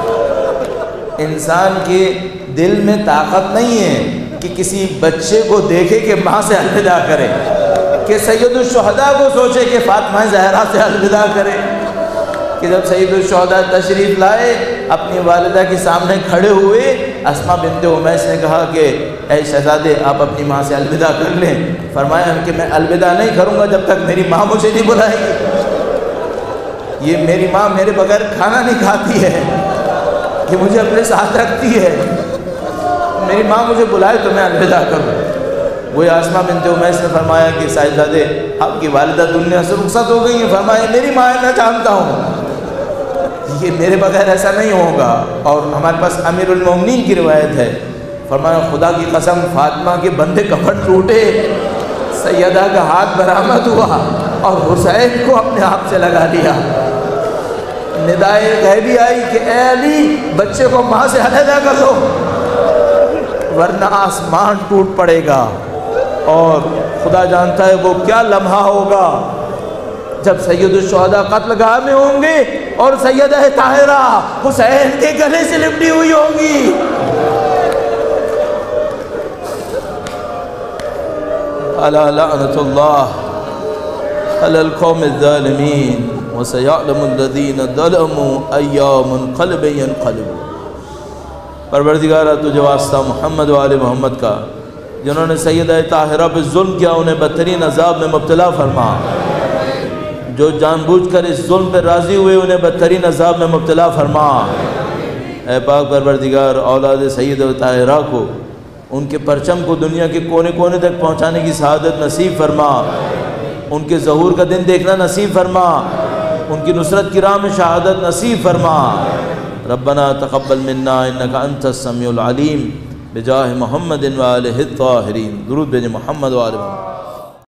انسان کے دل میں طاقت نہیں ہے کہ کسی بچے کو دیکھے کہ ماں سے الوداع کرے، کہ سید الشہداء کو سوچے کہ فاطمہ زہرا سے الوداع کرے، کہ جب سید الشہداء تشریف لائے اپنی والدہ کے سامنے کھڑے ہوئے، اسماء بنت امیس نے کہا کہ اے شہزادے آپ اپنی ماں سے الوداع کر لیں۔ فرمایا کہ میں الوداع نہیں کروں گا جب تک میری ماں مجھے نہیں بلائے گی۔ یہ میری ماں میرے بغیر کھانا نہیں کھاتی ہے، کہ مجھے اپنے ساتھ رکھتی ہے، میری ماں مجھے بلائے تو میں الوداع کروں۔ وہ اسماء بنت امیس نے فرمایا کہ صاحبزادے آپ کی والدہ دنیا سے رخصت ہو گئی ہیں۔ فرمایا میری ماں ہے، میں جانتا ہوں، یہ میرے بغیر ایسا نہیں ہوگا۔ اور ہمارے پاس امیر المومنین کی روایت ہے، فرمایا خدا کی قسم فاطمہ کے بندے کپڑ ٹوٹے، سیدہ کا ہاتھ برآمد ہوا اور حسین کو اپنے ہاتھ سے لگا لیا۔ ندائے غیبی آئی کہ اے علی بچے کو ماں سے علیحدہ کر دو ورنہ آسمان ٹوٹ پڑے گا۔ اور خدا جانتا ہے وہ کیا لمحہ ہوگا جب سید الشہداء قتل گاہ میں ہوں گے اور سیدہ طاہرہ حسین کے گلے سے لپٹی ہوئی ہوں گی۔ الا لعنت اللہ علی القوم الظالمین وسيعلم الذین ظلموا أي منقلب ينقلبون۔ پروردگارہ تجھے واسطہ محمد و آل محمد کا، جنہوں نے سیدہ طاہرہ پہ ظلم کیا انہیں بدترین عذاب میں مبتلا فرما، جو جان بوجھ کر اس ظلم پہ راضی ہوئے انہیں بدترین عذاب میں مبتلا فرما۔ اے پاک پروردگار اولاد سیدہ طاہرہ کو، ان کے پرچم کو دنیا کے کونے کونے تک پہنچانے کی سعادت نصیب فرما، ان کے ظہور کا دن دیکھنا نصیب فرما، ان کی نصرت کی راہ میں شہادت نصیب فرما۔ ربنا تقبل منا انک انت السمیع العلیم بجاہ محمد و آلہ الطاہرین۔ درود بھیجیں محمد و آلہ محمد۔